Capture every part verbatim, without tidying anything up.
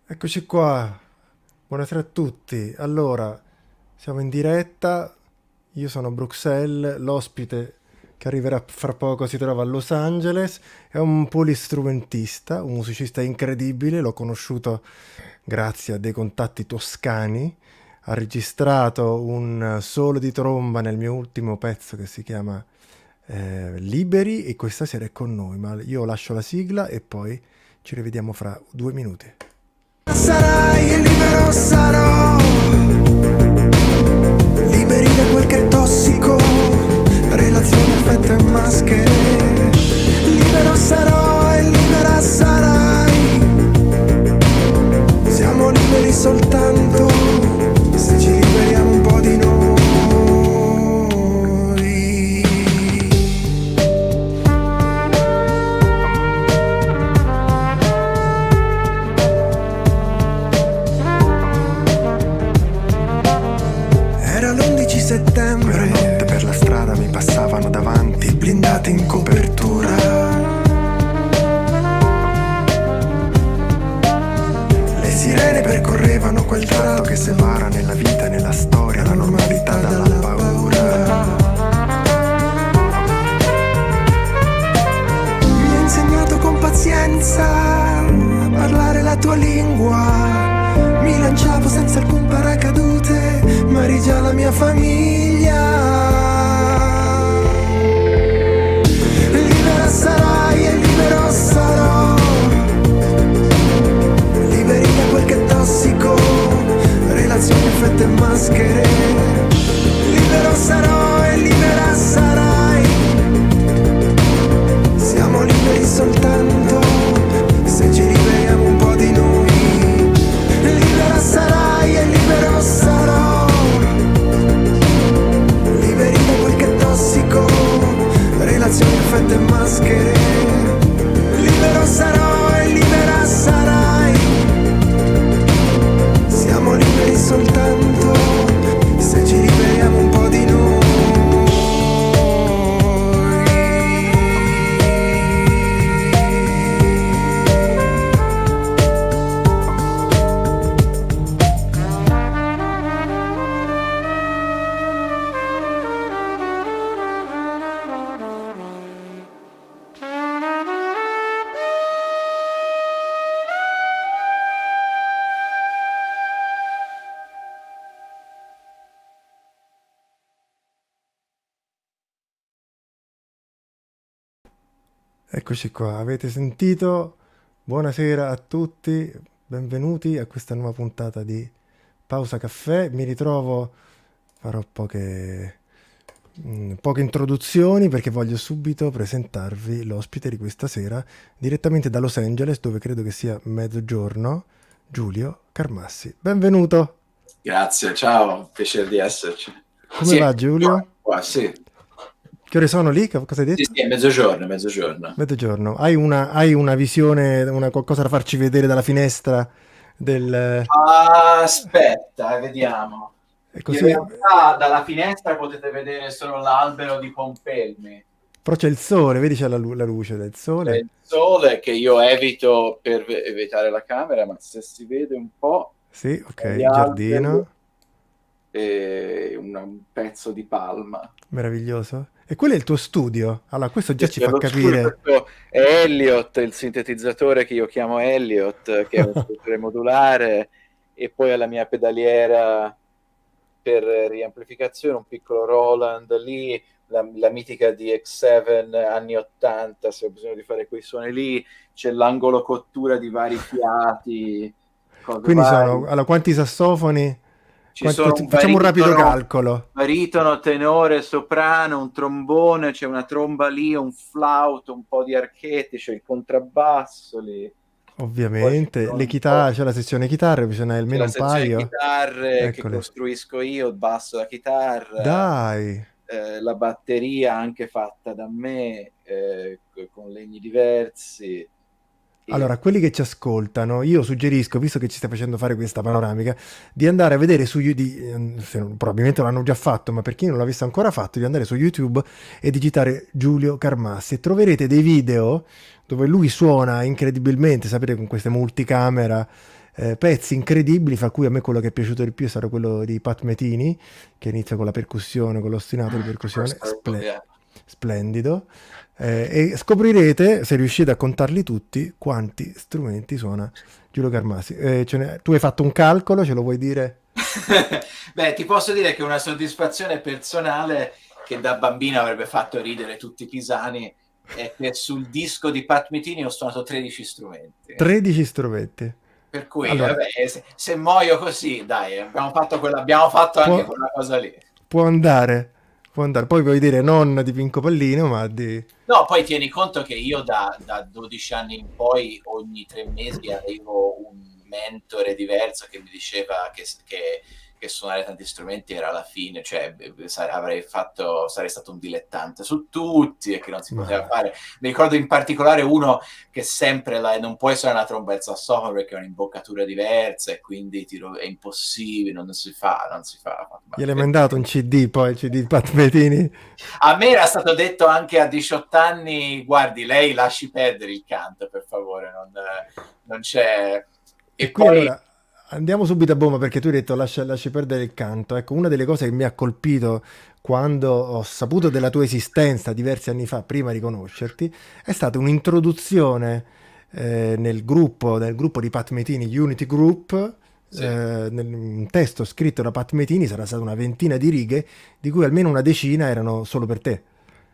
Eccoci qua, buonasera a tutti. Allora, siamo in diretta, io sono a Bruxelles, l'ospite che arriverà fra poco si trova a Los Angeles, è un polistrumentista, un musicista incredibile, l'ho conosciuto grazie a dei contatti toscani, ha registrato un solo di tromba nel mio ultimo pezzo che si chiama eh, Liberi e questa sera è con noi, ma io lascio la sigla e poi ci rivediamo fra due minuti. Sarai e libero sarò, liberi da quel che è tossico, relazioni, affetto e maschere. Libero sarò e libera sarai, siamo liberi soltanto se ci liberiamo un po' di noi. Era l'undici settembre, quella notte per la strada mi passavano davanti, blindati in copertura. Le sirene percorrevano quel tratto che separa nella vita e nella storia la normalità dalla paura. Mi ha insegnato con pazienza a parlare la tua lingua. Mi lanciavo senza alcun paracadute, ma eri già la mia famiglia. Libera sarai e libero sarò, liberi da quel che è tossico, relazioni, affetto e maschere. Libero sarò e libera sarai, siamo liberi soltanto se ci liberiamo un po' di noi. Libera sarai e libero sarò, liberi da quel che è tossico, relazioni, affetto e maschere. Libero sarò e libera sarai, siamo liberi soltanto se ci liberiamo un po' di noi. Eccoci qua, avete sentito? Buonasera a tutti, benvenuti a questa nuova puntata di Pausa Caffè. Mi ritrovo, farò poche, mh, poche introduzioni perché voglio subito presentarvi l'ospite di questa sera direttamente da Los Angeles, dove credo che sia mezzogiorno, Giulio Carmassi. Benvenuto! Grazie, ciao, piacere di esserci. Come Sì, va Giulio? qua, sì. Che ore sono lì? Cosa hai detto? Sì, sì, è mezzogiorno, mezzogiorno. Mezzogiorno. Hai una, hai una visione, una, qualcosa da farci vedere dalla finestra del... Aspetta, vediamo. È In così... realtà dalla finestra potete vedere solo l'albero di Pompelmi. Però c'è il sole, vedi c'è la, lu- la luce del C'è sole. il sole che io evito per ve- evitare la camera, ma se si vede un po', Sì, ok, gli alberi giardino, e un, un pezzo di palma. meraviglioso. E quello è il tuo studio? Allora, questo già Sì, ci sì, fa lo studio, capire... questo è Elliott, il sintetizzatore che io chiamo Elliott, che è un sintetizzatore modulare, e poi alla mia pedaliera per riamplificazione, un piccolo Roland lì, la, la mitica D X sette anni ottanta, se ho bisogno di fare quei suoni lì, c'è l'angolo cottura di vari fiati, cose Quindi varie. sono... Allora, quanti sassofoni? Ci Quanti- sono un Facciamo un rapido baritono, calcolo. baritono, tenore, soprano, un trombone, c'è una tromba lì, un flauto, un po' di archetti, c'è il contrabbasso lì. Poi ci Ovviamente, sono le un chitarre, po'- c'è la sezione chitarre, bisogna c'è almeno la un sezione paio. chitarre che Eccole. costruisco io, il basso, la chitarra, Dai! eh, la batteria anche fatta da me, eh, co- con legni diversi. E- Allora, a quelli che ci ascoltano, io suggerisco, visto che ci stai facendo fare questa panoramica, di andare a vedere su YouTube, se non- probabilmente l'hanno già fatto, ma per chi non l'avesse ancora fatto, di andare su YouTube e digitare Giulio Carmassi e troverete dei video dove lui suona incredibilmente, sapete, con queste multicamera, eh, pezzi incredibili, fra cui a me quello che è piaciuto di più è stato quello di Pat Metini, che inizia con la percussione, con l'ostinato di percussione, sple- splendido. Eh, e scoprirete, se riuscite a contarli tutti, quanti strumenti suona Giulio Carmasi. Eh, ce n'è- tu hai fatto un calcolo, ce lo vuoi dire? Beh, ti posso dire che è una soddisfazione personale che da bambino avrebbe fatto ridere tutti i pisani è che sul disco di Pat Metini ho suonato tredici strumenti. tredici strumenti. Per cui, Allora, vabbè, se, se muoio così, dai, abbiamo fatto, quella, abbiamo fatto anche può, quella cosa lì. può andare, può andare. Poi vuoi dire non di Pinco Pallino, ma di... No, poi tieni conto che io da, da dodici anni in poi ogni tre mesi avevo un mentore diverso che mi diceva che, che, che suonare tanti strumenti era la fine, cioè avrei fatto, sarei stato un dilettante su tutti e che non si poteva Ma... fare. Mi ricordo in particolare uno che sempre la, non puoi suonare la tromba e il sassofono perché è un'imboccatura diversa e quindi tiro, è impossibile, non si fa, non si fa. Gli hai mandato un C D, poi il C D di Pat Metini? A me era stato detto anche a diciotto anni, guardi, lei lasci perdere il canto, per favore, non, non c'è... E, e qui poi... allora andiamo subito a bomba perché tu hai detto lascia, lasci perdere il canto. Ecco, una delle cose che mi ha colpito quando ho saputo della tua esistenza diversi anni fa, prima di conoscerti, è stata un'introduzione eh, nel gruppo, nel gruppo di Pat Metini, Unity Group, Sì. eh, nel, un testo scritto da Pat Metini, sarà stata una ventina di righe, di cui almeno una decina erano solo per te.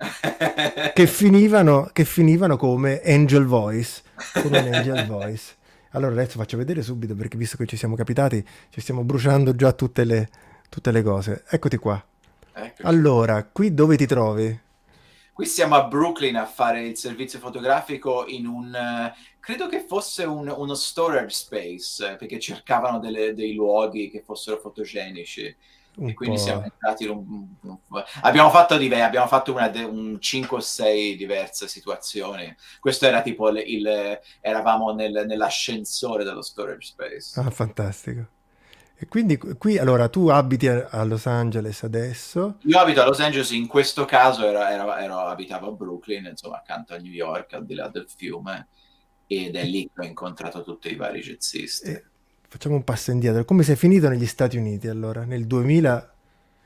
che, finivano, che finivano come Angel Voice, come un Angel Voice. Allora adesso faccio vedere subito perché visto che ci siamo capitati ci stiamo bruciando già tutte le, tutte le cose. Eccoti qua. Eccoci. Allora, qui dove ti trovi? Qui siamo a Brooklyn a fare il servizio fotografico in un, uh, credo che fosse un, uno storage space, perché cercavano delle, dei luoghi che fossero fotogenici. Un E quindi po'. siamo entrati in un, un, abbiamo fatto di abbiamo fatto una un cinque o sei diverse situazioni. Questo era tipo il, il eravamo nel, nell'ascensore dello storage space. Ah, fantastico. E quindi qui allora tu abiti a, a Los Angeles adesso? Io abito a Los Angeles, in questo caso ero, ero, ero abitavo a Brooklyn, insomma accanto a New York, al di là del fiume, ed è lì che ho incontrato tutti i vari jazzisti. E facciamo un passo indietro. Come sei finito negli Stati Uniti allora? Nel duemila...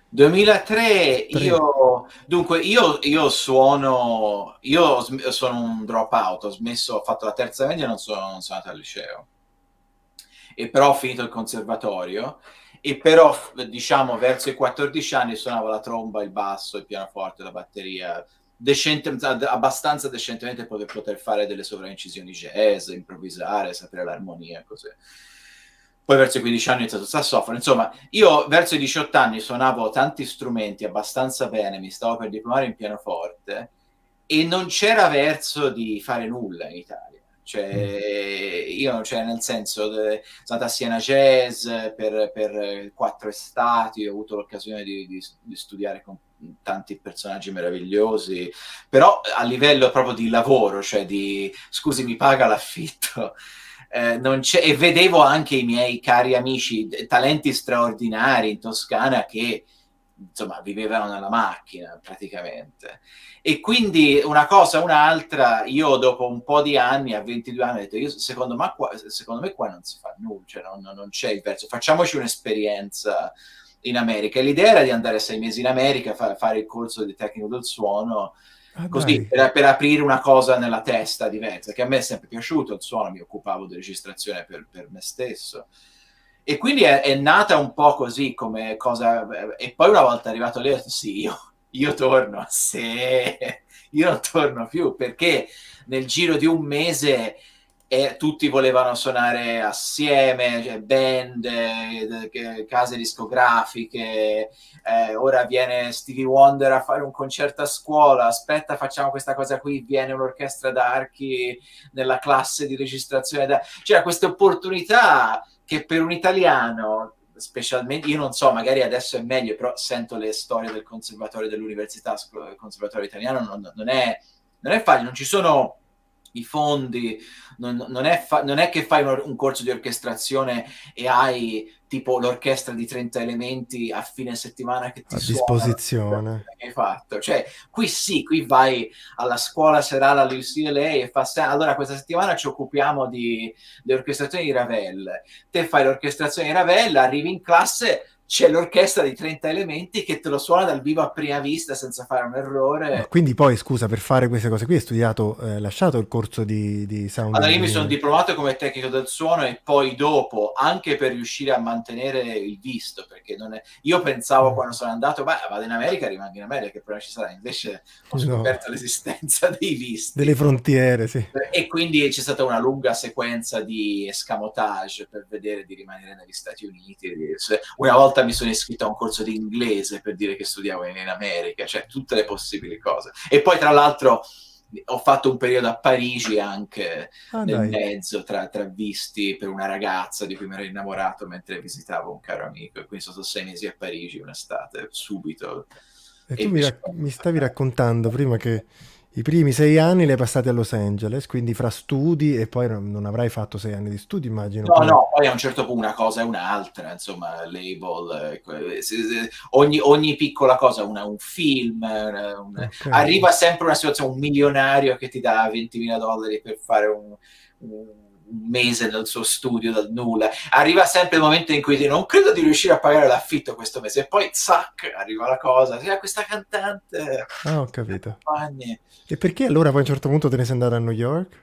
duemilatré Tre. io dunque io, io suono io sono un dropout, ho smesso, ho fatto la terza media e non sono, non sono andato al liceo, e però ho finito il conservatorio e però diciamo verso i quattordici anni suonavo la tromba, il basso, il pianoforte, la batteria decente, abbastanza decentemente per poter fare delle sovraincisioni jazz, improvvisare, sapere l'armonia, così. Poi verso i quindici anni ho iniziato il sassofono. Insomma, io verso i diciotto anni suonavo tanti strumenti abbastanza bene, mi stavo per diplomare in pianoforte e non c'era verso di fare nulla in Italia. Cioè, io, cioè, nel senso, sono andato a Siena Jazz per, per quattro estati, ho avuto l'occasione di, di, di studiare con tanti personaggi meravigliosi, però a livello proprio di lavoro, cioè di, scusi, mi paga l'affitto? Eh, non c'è, e vedevo anche i miei cari amici, talenti straordinari in Toscana che insomma vivevano nella macchina praticamente, e quindi una cosa o un'altra, io dopo un po' di anni, a ventidue anni, ho detto io, secondo, me qua, secondo me qua non si fa nulla, cioè non, non c'è il verso, facciamoci un'esperienza in America. E l'idea era di andare sei mesi in America, fa, fare il corso di tecnico del suono, Ah, così per, per aprire una cosa nella testa diversa, che a me è sempre piaciuto il suono, mi occupavo di registrazione per, per me stesso, e quindi è, è nata un po' così come cosa. E poi una volta arrivato lì ho detto sì, io, io torno, sì, io non torno più, perché nel giro di un mese e tutti volevano suonare assieme, cioè band, eh, case discografiche, eh, ora viene Stevie Wonder a fare un concerto a scuola, aspetta facciamo questa cosa qui, viene un'orchestra d'archi nella classe di registrazione, da... c'era questa opportunità che per un italiano, specialmente, io non so, magari adesso è meglio, però sento le storie del conservatorio dell'università, il conservatorio italiano non, non, è, non è facile, non ci sono i fondi, non, non, è, fa- non è che fai un, un corso di orchestrazione e hai tipo l'orchestra di trenta elementi a fine settimana che ti A suona disposizione. che hai fatto. Cioè, qui sì, qui vai alla scuola serale all'U C L A e fa se- allora questa settimana ci occupiamo di, di orchestrazione di Ravel. Te fai l'orchestrazione di Ravel, arrivi in classe, c'è l'orchestra di trenta elementi che te lo suona dal vivo a prima vista senza fare un errore. Ma quindi poi, scusa, per fare queste cose qui hai studiato, eh, lasciato il corso di, di sound Allora io mi sono engineering? diplomato come tecnico del suono e poi dopo, anche per riuscire a mantenere il visto, perché non è... io pensavo Mm. quando sono andato, beh, vado in America, rimango in America, che problema ci sarà? Invece ho No. scoperto l'esistenza dei visti. Delle frontiere, sì. E quindi c'è stata una lunga sequenza di escamotage per vedere di rimanere negli Stati Uniti. Una volta mi sono iscritto a un corso di inglese per dire che studiavo in, in America, cioè tutte le possibili cose. E poi tra l'altro ho fatto un periodo a Parigi anche Ah, nel dai. mezzo tra, tra visti per una ragazza di cui mi ero innamorato mentre visitavo un caro amico, e quindi sono stato sei mesi a Parigi un'estate, subito. E E tu mi, invece- rac- mi stavi raccontando prima che i primi sei anni li hai passati a Los Angeles, quindi fra studi e poi non, non avrai fatto sei anni di studi, immagino. No, come- no, poi a un certo punto una cosa è un'altra, insomma, label, eh, que- se- se- ogni, ogni piccola cosa, una- un film, eh, un- Ok. arriva sempre una situazione, un milionario che ti dà ventimila dollari per fare un, un- un mese nel suo studio dal nulla, arriva sempre il momento in cui dici, non credo di riuscire a pagare l'affitto questo mese, e poi zac, arriva la cosa, sì, questa cantante, Ah, ho capito. compagni. E perché allora poi a un certo punto te ne sei andato a New York?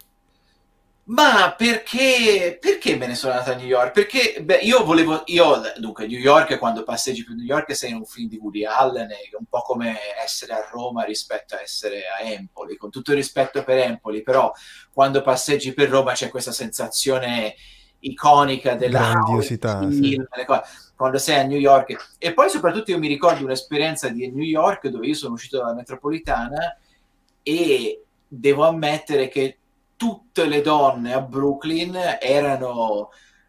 Ma perché, perché me ne sono andato a New York? Perché beh, io volevo, io dunque New York, quando passeggi per New York sei in un film di Woody Allen, è un po' come essere a Roma rispetto a essere a Empoli, con tutto il rispetto per Empoli, però quando passeggi per Roma c'è questa sensazione iconica della Grandiosità, il sì. film, le cose. Quando sei a New York. E poi soprattutto io mi ricordo un'esperienza di New York dove io sono uscito dalla metropolitana e devo ammettere che tutte le donne a Brooklyn erano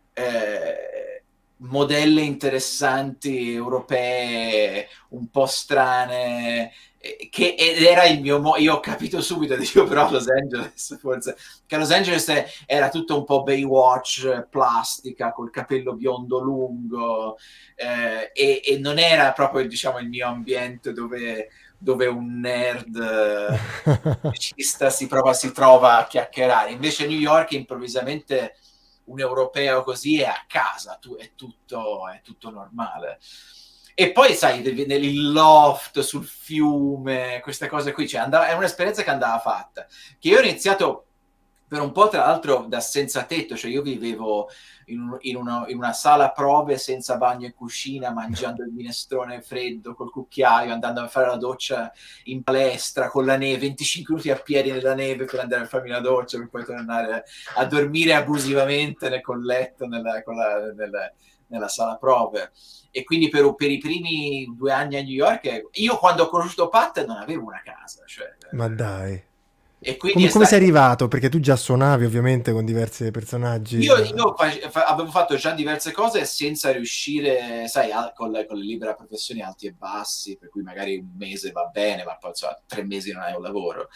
eh, modelle interessanti, europee, un po' strane, eh, che ed era il mio mo- io ho capito subito, dico però a Los Angeles forse, che a Los Angeles era tutto un po' Baywatch, plastica, col capello biondo lungo, eh, e, e non era proprio, diciamo, il mio ambiente dove dove un nerd musicista si, prova, si trova a chiacchierare. Invece New York improvvisamente un europeo così è a casa, tu, è, tutto, è tutto normale. E poi sai, nel loft sul fiume, queste cose qui, cioè andava, è un'esperienza che andava fatta, che io ho iniziato per un po' tra l'altro da senza tetto, cioè io vivevo in, un, in, una, in una sala prove senza bagno e cucina, mangiando il minestrone freddo col cucchiaio, andando a fare la doccia in palestra con la neve, venticinque minuti a piedi nella neve per andare a farmi la doccia, per poi tornare a dormire abusivamente nel col letto nella, con la, nella, nella sala prove. E quindi per, per i primi due anni a New York, io quando ho conosciuto Pat non avevo una casa. Cioè, Ma dai. E Come, come stato... sei arrivato? Perché tu già suonavi ovviamente con diversi personaggi. Io, io fa, fa, avevo fatto già diverse cose senza riuscire, sai, a, con, le, con le libere professioni alti e bassi, per cui magari un mese va bene, ma poi insomma, tre mesi non hai un lavoro.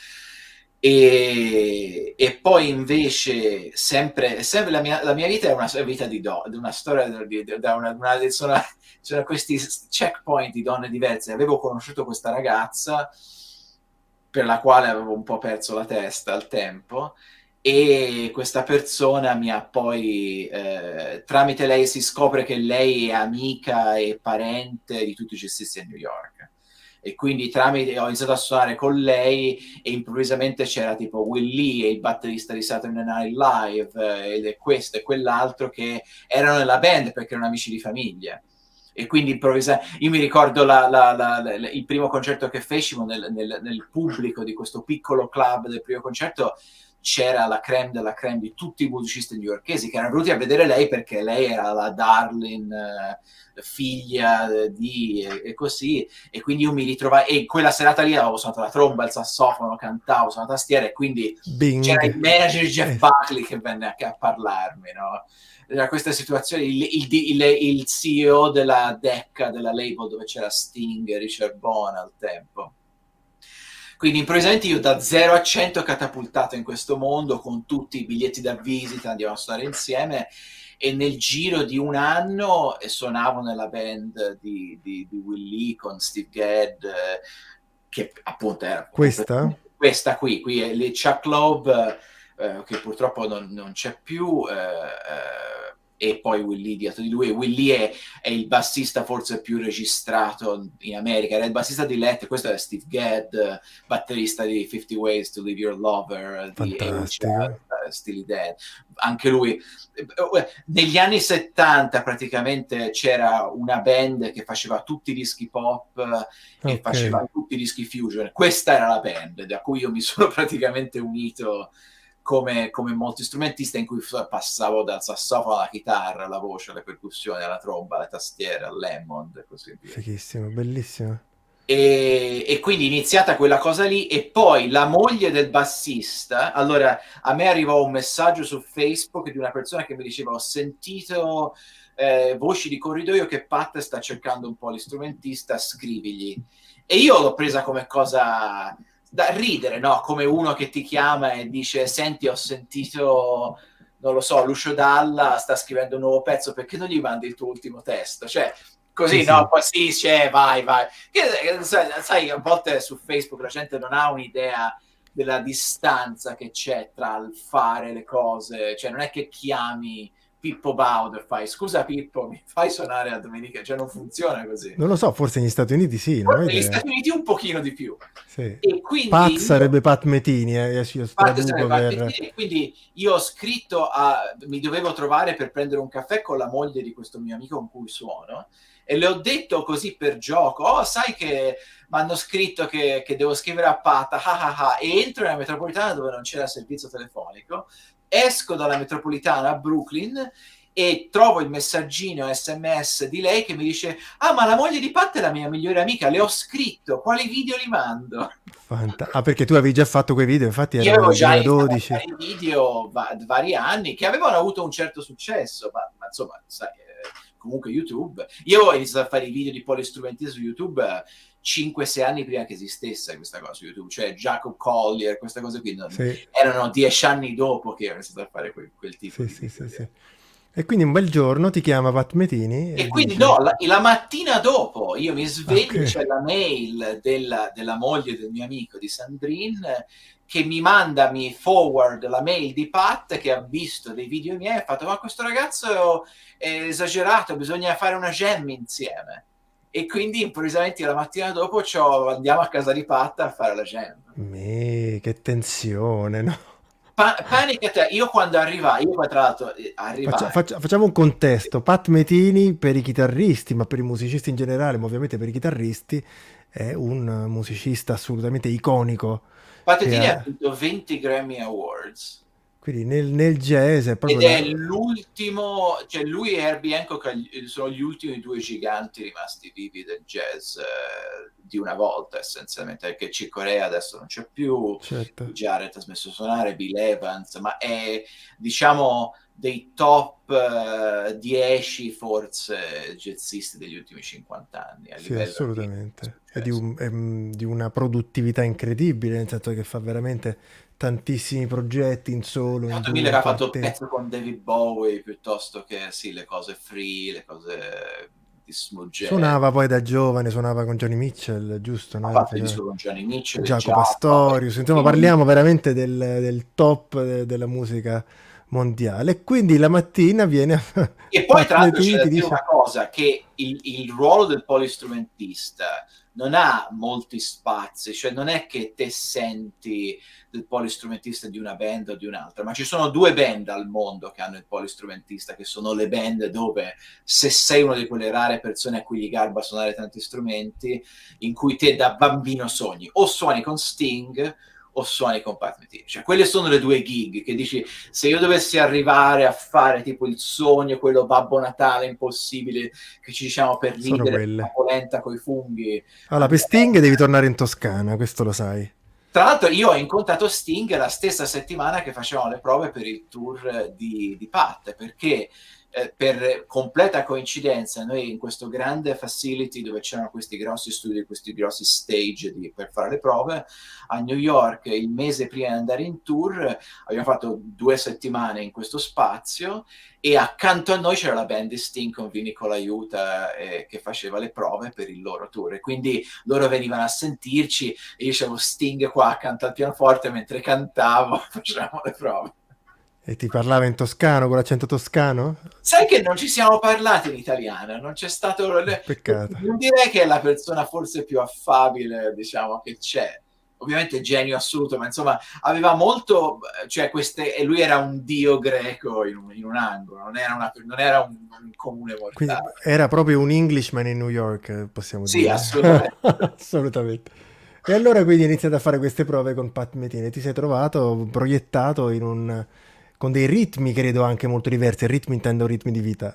E, e poi invece sempre, sempre la, mia, la mia vita è una vita di, do, di una storia di, da una, una, sono, sono questi checkpoint di donne diverse. Avevo conosciuto questa ragazza per la quale avevo un po' perso la testa al tempo, e questa persona mi ha poi eh, tramite lei si scopre che lei è amica e parente di tutti i jazzisti a New York, e quindi tramite ho iniziato a suonare con lei e improvvisamente c'era tipo Will Lee, il batterista di Saturday Night Live, eh, ed è questo e quell'altro che erano nella band perché erano amici di famiglia. E quindi improvvisamente io mi ricordo la, la, la, la, il primo concerto che fecimo nel, nel, nel pubblico di questo piccolo club del primo concerto c'era la creme della creme di tutti i musicisti newyorkesi che erano venuti a vedere lei perché lei era la darling eh, figlia di e, e così, e quindi io mi ritrovai, e quella serata lì avevo suonato la tromba, il sassofono, cantavo, suonato la tastiera, e quindi Bing. c'era il manager Jeff Buckley che venne a, a parlarmi, no? Era questa situazione, il, il, il, il C E O della Decca, della label dove c'era Sting e Richard Bowen al tempo. Quindi improvvisamente io da zero a cento catapultato in questo mondo con tutti i biglietti da visita, andiamo a suonare insieme, e nel giro di un anno suonavo nella band di, di, di Will Lee con Steve Gadd, eh, che appunto era questa? questa qui, qui è le Chuck Loeb, eh, che purtroppo non, non c'è più, eh, eh, e poi Will Lee dietro di lui. Will Lee è, è il bassista forse più registrato in America, era il bassista di Let, questo è Steve Gadd, batterista di Fifty Ways to Leave Your Lover, di Fantastico. Steely Dan. Anche lui negli anni settanta praticamente c'era una band che faceva tutti i dischi pop e Ok. faceva tutti i dischi fusion. Questa era la band da cui io mi sono praticamente unito come, come multistrumentista, in cui passavo dal sassofono alla chitarra, alla voce, alle percussioni, alla tromba, alle tastiere, all'Hammond e così via. Fighissimo, bellissimo. E, e quindi iniziata quella cosa lì, e poi la moglie del bassista, allora a me arrivò un messaggio su Facebook di una persona che mi diceva: ho sentito eh, voci di corridoio che Pat sta cercando un polistrumentista, scrivigli. E io l'ho presa come cosa da ridere, no? Come uno che ti chiama e dice: senti, ho sentito, non lo so, Lucio Dalla sta scrivendo un nuovo pezzo, perché non gli mandi il tuo ultimo testo? Cioè, così, sì, no, poi sì, c'è, vai, vai. Che, sai, a volte su Facebook la gente non ha un'idea della distanza che c'è tra il fare le cose, cioè non è che chiami Pippo Baudo e fai: scusa Pippo, mi fai suonare a domenica? Cioè non funziona così. Non lo so, forse negli Stati Uniti sì, no? Negli Stati Uniti un pochino di più. Sì. E quindi Pat io... sarebbe Pat Metini, eh? Io Pat sarebbe Pat per... Metini, quindi io ho scritto a... mi dovevo trovare per prendere un caffè con la moglie di questo mio amico con cui suono, e le ho detto così per gioco: oh, sai che mi hanno scritto che, che devo scrivere a Pat, ah, ah, ah. E entro nella metropolitana dove non c'era servizio telefonico, esco dalla metropolitana a Brooklyn e trovo il messaggino sms di lei che mi dice: ah, ma la moglie di Pat è la mia migliore amica, le ho scritto, quali video li mando? Fanta- ah, perché tu avevi già fatto quei video, infatti io era avevo nel già duemiladodici. i video va- vari anni che avevano avuto un certo successo, ma, ma insomma, sai, eh, comunque YouTube, io ho iniziato a fare i video di polistrumentista su YouTube eh, cinque sei anni prima che esistesse questa cosa su YouTube, cioè Jacob Collier, queste cose qui non, Sì. erano dieci anni dopo che ho iniziato a fare quel, quel tipo Sì, di sì, video. sì, sì. E quindi un bel giorno ti chiama Pat Metini E, e quindi dice... no, la, la mattina dopo io mi sveglio, Okay. c'è la mail della, della moglie del mio amico di Sandrine che mi manda, mi forward la mail di Pat che ha visto dei video miei e ha fatto: ma questo ragazzo è esagerato, bisogna fare una jam insieme. E quindi improvvisamente la mattina dopo andiamo a casa di Pat a fare la jam. Me, che tensione, no? Pa- Panic Attack, io quando arriva, io poi tra l'altro arrivai... Faccia, faccia, facciamo un contesto. Pat Metini per i chitarristi, ma per i musicisti in generale, ma ovviamente per i chitarristi, è un musicista assolutamente iconico. Pat Metini ha... ha vinto venti Grammy Awards. Quindi nel, nel jazz è proprio... Ed è la... l'ultimo, cioè lui e Herbie Hancock sono gli ultimi due giganti rimasti vivi del jazz eh, di una volta, essenzialmente, perché Chick Corea adesso non c'è più, certo. Jarrett ha smesso di suonare, Bill Evans, ma è, diciamo, dei top uh, dieci forse jazzisti degli ultimi cinquanta anni. A sì, livello assolutamente. Di, è, di un, è di una produttività incredibile, nel senso che fa veramente tantissimi progetti in solo. In duemila che ha fatto il pezzo con David Bowie piuttosto che sì, le cose free, le cose di smooth jazz. Suonava poi da giovane, suonava con Johnny Mitchell, giusto? Ha no? fatto il disco con Johnny Mitchell, Jaco Pastorius, insomma parliamo veramente del, del top de, della musica mondiale. E quindi la mattina viene a... E poi tra l'altro c'è da dire dice... una cosa, che il, il ruolo del polistrumentista non ha molti spazi, cioè non è che te senti del polistrumentista di una band o di un'altra, ma ci sono due band al mondo che hanno il polistrumentista, che sono le band dove, se sei una di quelle rare persone a cui gli garba suonare tanti strumenti, in cui te da bambino sogni, o suoni con Sting o suoni con Pat Metini. Cioè quelle sono le due gig che dici: se io dovessi arrivare a fare tipo il sogno, quello Babbo Natale impossibile che ci diciamo per ridere la polenta coi funghi. Allora, per Sting devi tornare in Toscana, questo lo sai. Tra l'altro io ho incontrato Sting la stessa settimana che facevamo le prove per il tour di, di Pat, perché eh, per completa coincidenza, noi in questo grande facility dove c'erano questi grossi studi, questi grossi stage di, per fare le prove, a New York, il mese prima di andare in tour, abbiamo fatto due settimane in questo spazio e accanto a noi c'era la band di Sting con Vinny Colaiuta eh, che faceva le prove per il loro tour, e quindi loro venivano a sentirci e io c'avevo Sting qua accanto al pianoforte mentre cantavo, facevamo le prove. E ti parlava in toscano, con l'accento toscano? Sai che non ci siamo parlati in italiano, non c'è stato... Peccato. Non direi che è la persona forse più affabile, diciamo, che c'è. Ovviamente genio assoluto, ma insomma aveva molto, cioè queste, e lui era un dio greco in un, in un angolo, non era, una, non era un, un comune mortale. Quindi era proprio un Englishman in New York, possiamo sì, dire. Sì, assolutamente. Assolutamente. E allora quindi hai iniziato a fare queste prove con Pat Metheny, ti sei trovato proiettato in un... con dei ritmi, credo, anche molto diversi. Ritmi intendo ritmi di vita.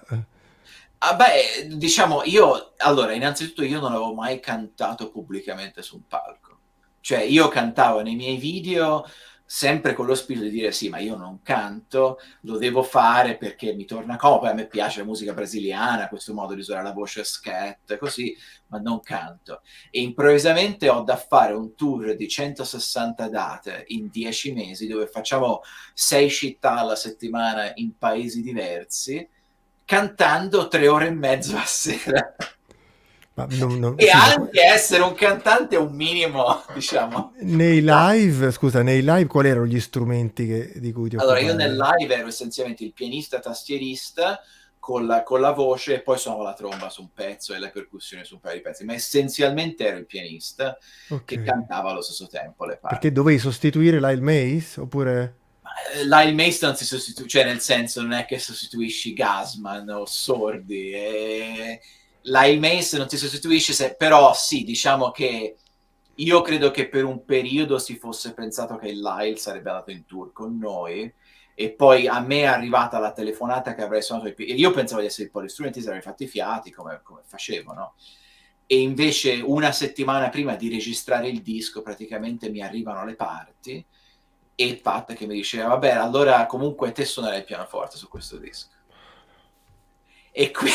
Ah beh, diciamo, io... Allora, innanzitutto io non avevo mai cantato pubblicamente su un palco. Cioè, io cantavo nei miei video sempre con lo spirito di dire sì, ma io non canto, lo devo fare perché mi torna comodo, a me piace la musica brasiliana, questo modo di usare la voce scat, così, ma non canto. E improvvisamente ho da fare un tour di centosessanta date in dieci mesi, dove facciamo sei città alla settimana in paesi diversi, cantando tre ore e mezzo a sera. Ma non, non, e sì, anche ma... essere un cantante è un minimo, diciamo. Nei live, scusa, nei live quali erano gli strumenti che, di cui ti allora, occupavi? io nel live ero essenzialmente il pianista tastierista con la, con la voce, e poi suonavo la tromba su un pezzo e le percussioni su un paio di pezzi, ma essenzialmente ero il pianista okay. che cantava allo stesso tempo le parti. Perché dovevi sostituire Lyle Mays, oppure... Lyle Mays non si sostituisce, cioè nel senso non è che sostituisci Gassman o Sordi, e... Lyle Mays non ti sostituisce, se, però sì, diciamo che io credo che per un periodo si fosse pensato che Lyle sarebbe andato in tour con noi, e poi a me è arrivata la telefonata che avrei suonato i, io pensavo di essere il polistrumentista, avrei fatto i fiati come, come facevo, no? E invece una settimana prima di registrare il disco praticamente mi arrivano le parti e Pat che mi diceva vabbè, allora comunque te suonerai il pianoforte su questo disco, e qui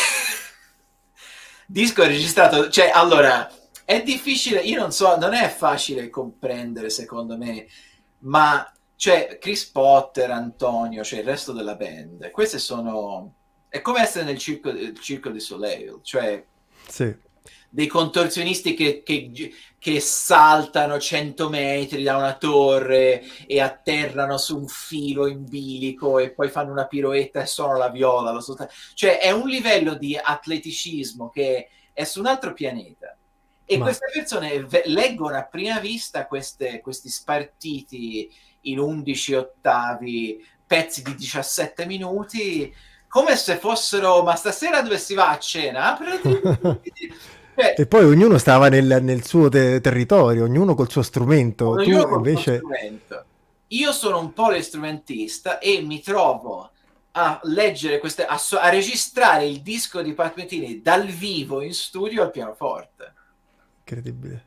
disco registrato, cioè allora è difficile, io non so, non è facile comprendere secondo me, ma cioè Chris Potter, Antonio, cioè il resto della band, queste sono, è come essere nel circo, il circo di Soleil, cioè sì. dei contorsionisti che, che, che saltano cento metri da una torre e atterrano su un filo in bilico e poi fanno una piroetta e suonano la viola, lo so, cioè è un livello di atleticismo che è su un altro pianeta, e Ma... queste persone leggono a prima vista queste, questi spartiti in undici ottavi, pezzi di diciassette minuti, come se fossero, ma stasera dove si va a cena? Cioè, e poi ognuno stava nel, nel suo te- territorio, ognuno col suo strumento. Ognuno tu col invece... suo strumento. Io sono un polistrumentista e mi trovo a leggere queste, a, so, a registrare il disco di Pat Metheny dal vivo in studio al pianoforte. Incredibile.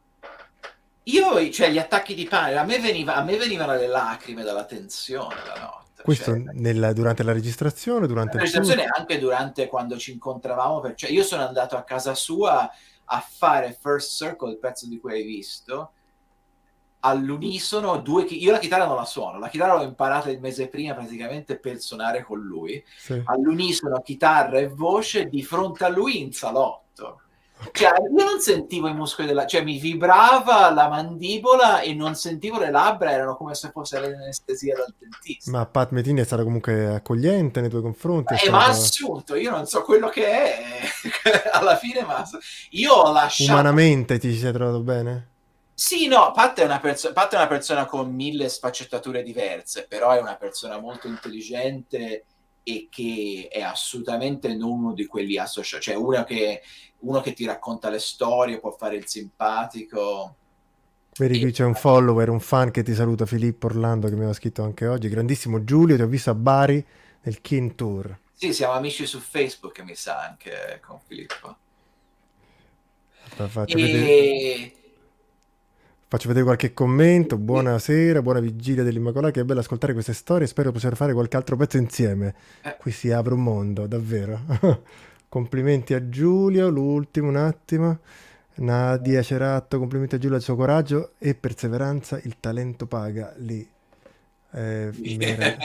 Io, cioè, gli attacchi di panico, a me, veniva, a me venivano le lacrime dalla tensione la notte. Questo cioè, nella, durante la registrazione, durante la registrazione e anche durante quando ci incontravamo, per, cioè io sono andato a casa sua a fare First Circle, il pezzo di cui hai visto, all'unisono, due, io la chitarra non la suono, la chitarra l'ho imparata il mese prima praticamente per suonare con lui, sì. All'unisono chitarra e voce di fronte a lui in salotto. Cioè, io non sentivo i muscoli della, cioè mi vibrava la mandibola e non sentivo le labbra, erano come se fosse l'anestesia dal dentista. Ma Pat Metheny è stato comunque accogliente nei tuoi confronti? Eh, stato... ma assunto, io non so quello che è alla fine, ma io ho lasciato... Umanamente ti sei trovato bene? Sì, no, Pat è una, perso- Pat è una persona con mille sfaccettature diverse, però è una persona molto intelligente e che è assolutamente non uno di quelli associati, cioè uno che, uno che ti racconta le storie, può fare il simpatico. Vedi, qui c'è un follower, un fan che ti saluta, Filippo Orlando, che mi aveva scritto anche oggi. Grandissimo Giulio, ti ho visto a Bari nel Kin Tour. Sì, siamo amici su Facebook, mi sa, anche con Filippo. Faccio e... vedere... Faccio vedere qualche commento. Buonasera, buona vigilia dell'Immacolata. Che bello ascoltare queste storie. Spero possiamo fare qualche altro pezzo insieme. Eh, Qui si apre un mondo, davvero. Complimenti a Giulio. L'ultimo, un attimo. Nadia Ceratto, complimenti a Giulio al suo coraggio e perseveranza. Il talento paga lì. Eh, merav-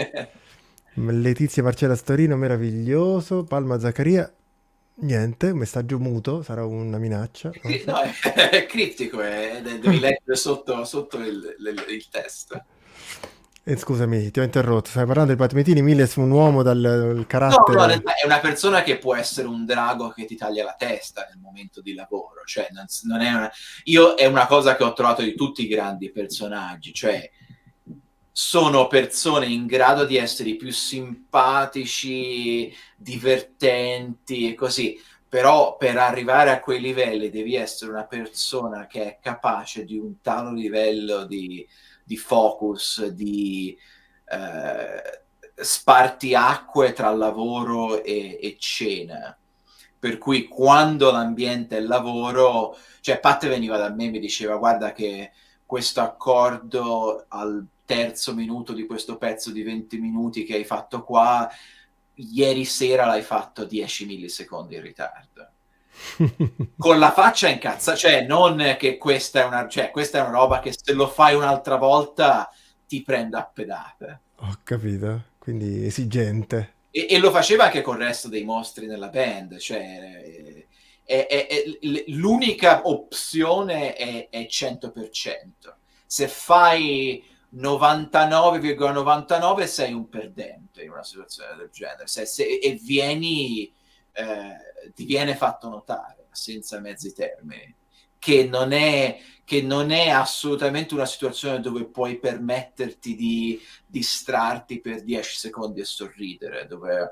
Letizia Marcella Storino, meraviglioso. Palma Zaccaria. Niente, un messaggio muto, sarà una minaccia. Non so. no, è, è criptico, è, devi leggere sotto, sotto il, il, il testo. E scusami, ti ho interrotto. Stai parlando del Patmetini, Miles, un uomo dal, dal No, carattere. no, è una persona che può essere un drago che ti taglia la testa nel momento di lavoro. Cioè, non, non è una... Io è una cosa che ho trovato di tutti i grandi personaggi, cioè sono persone in grado di essere i più simpatici, divertenti e così, però per arrivare a quei livelli devi essere una persona che è capace di un tale livello di, di focus, di eh, spartiacque tra lavoro e, e cena. Per cui quando l'ambiente è lavoro, cioè Pat veniva da me e mi diceva guarda che questo accordo al terzo minuto di questo pezzo di venti minuti che hai fatto qua, ieri sera l'hai fatto dieci millisecondi in ritardo. Con la faccia incazzata, cioè non che questa è una, cioè questa è una roba che se lo fai un'altra volta ti prende a pedate. Ho capito, quindi esigente. E, e lo faceva anche con il resto dei mostri nella band, cioè è, è, è, l'unica opzione è, è cento per cento. Se fai novantanove virgola novantanove sei un perdente in una situazione del genere. Se, se, e vieni, eh, ti viene fatto notare senza mezzi termini che non è, che non è assolutamente una situazione dove puoi permetterti di distrarti per dieci secondi e sorridere, dove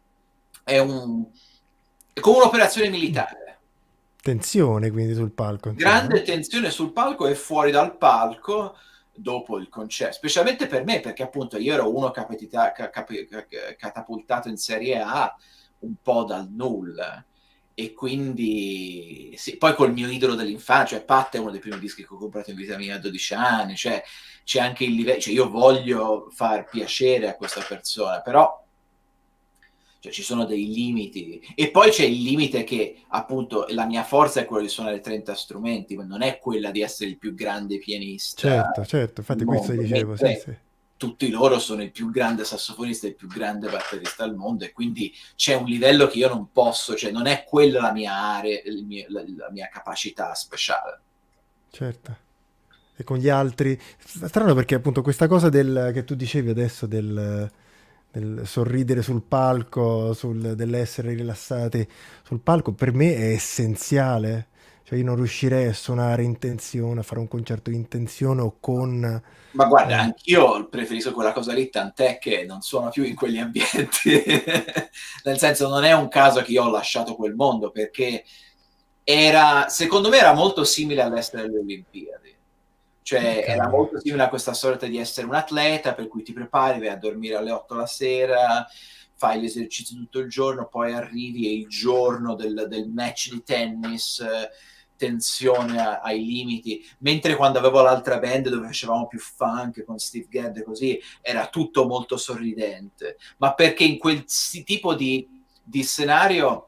è, un, è come un'operazione militare. Tensione quindi sul palco. Insomma. Grande tensione sul palco e fuori dal palco dopo il concerto, specialmente per me, perché appunto io ero uno capitita- cap- catapultato in Serie A un po' dal nulla, e quindi sì, poi col mio idolo dell'infanzia, cioè Pat è uno dei primi dischi che ho comprato in vita mia a dodici anni, cioè c'è anche il livello, cioè io voglio far piacere a questa persona, però cioè, ci sono dei limiti, e poi c'è il limite che appunto la mia forza è quella di suonare trenta strumenti, ma non è quella di essere il più grande pianista. Certo, certo, infatti questo dicevo, sì, sì. Tutti loro sono il più grande sassofonista e il più grande batterista al mondo, e quindi c'è un livello che io non posso, cioè non è quella la mia area, il mio, la, la mia capacità speciale. Certo. E con gli altri, strano perché appunto questa cosa del, che tu dicevi adesso del, del sorridere sul palco, sul, dell'essere rilassati sul palco, per me è essenziale. Cioè io non riuscirei a suonare in tensione, a fare un concerto in tensione o con... Ma guarda, eh. anch'io preferisco quella cosa lì, tant'è che non suono più in quegli ambienti. Nel senso, non è un caso che io ho lasciato quel mondo, perché era, secondo me era molto simile all'essere alle Olimpiadi. Cioè okay. Era molto simile a questa sorta di essere un atleta, per cui ti prepari, vai a dormire alle otto la sera, fai l'esercizio tutto il giorno, poi arrivi e il giorno del, del match di tennis... tensione a, ai limiti, mentre quando avevo l'altra band dove facevamo più funk con Steve Gadd e così era tutto molto sorridente, ma perché in quel tipo di, di scenario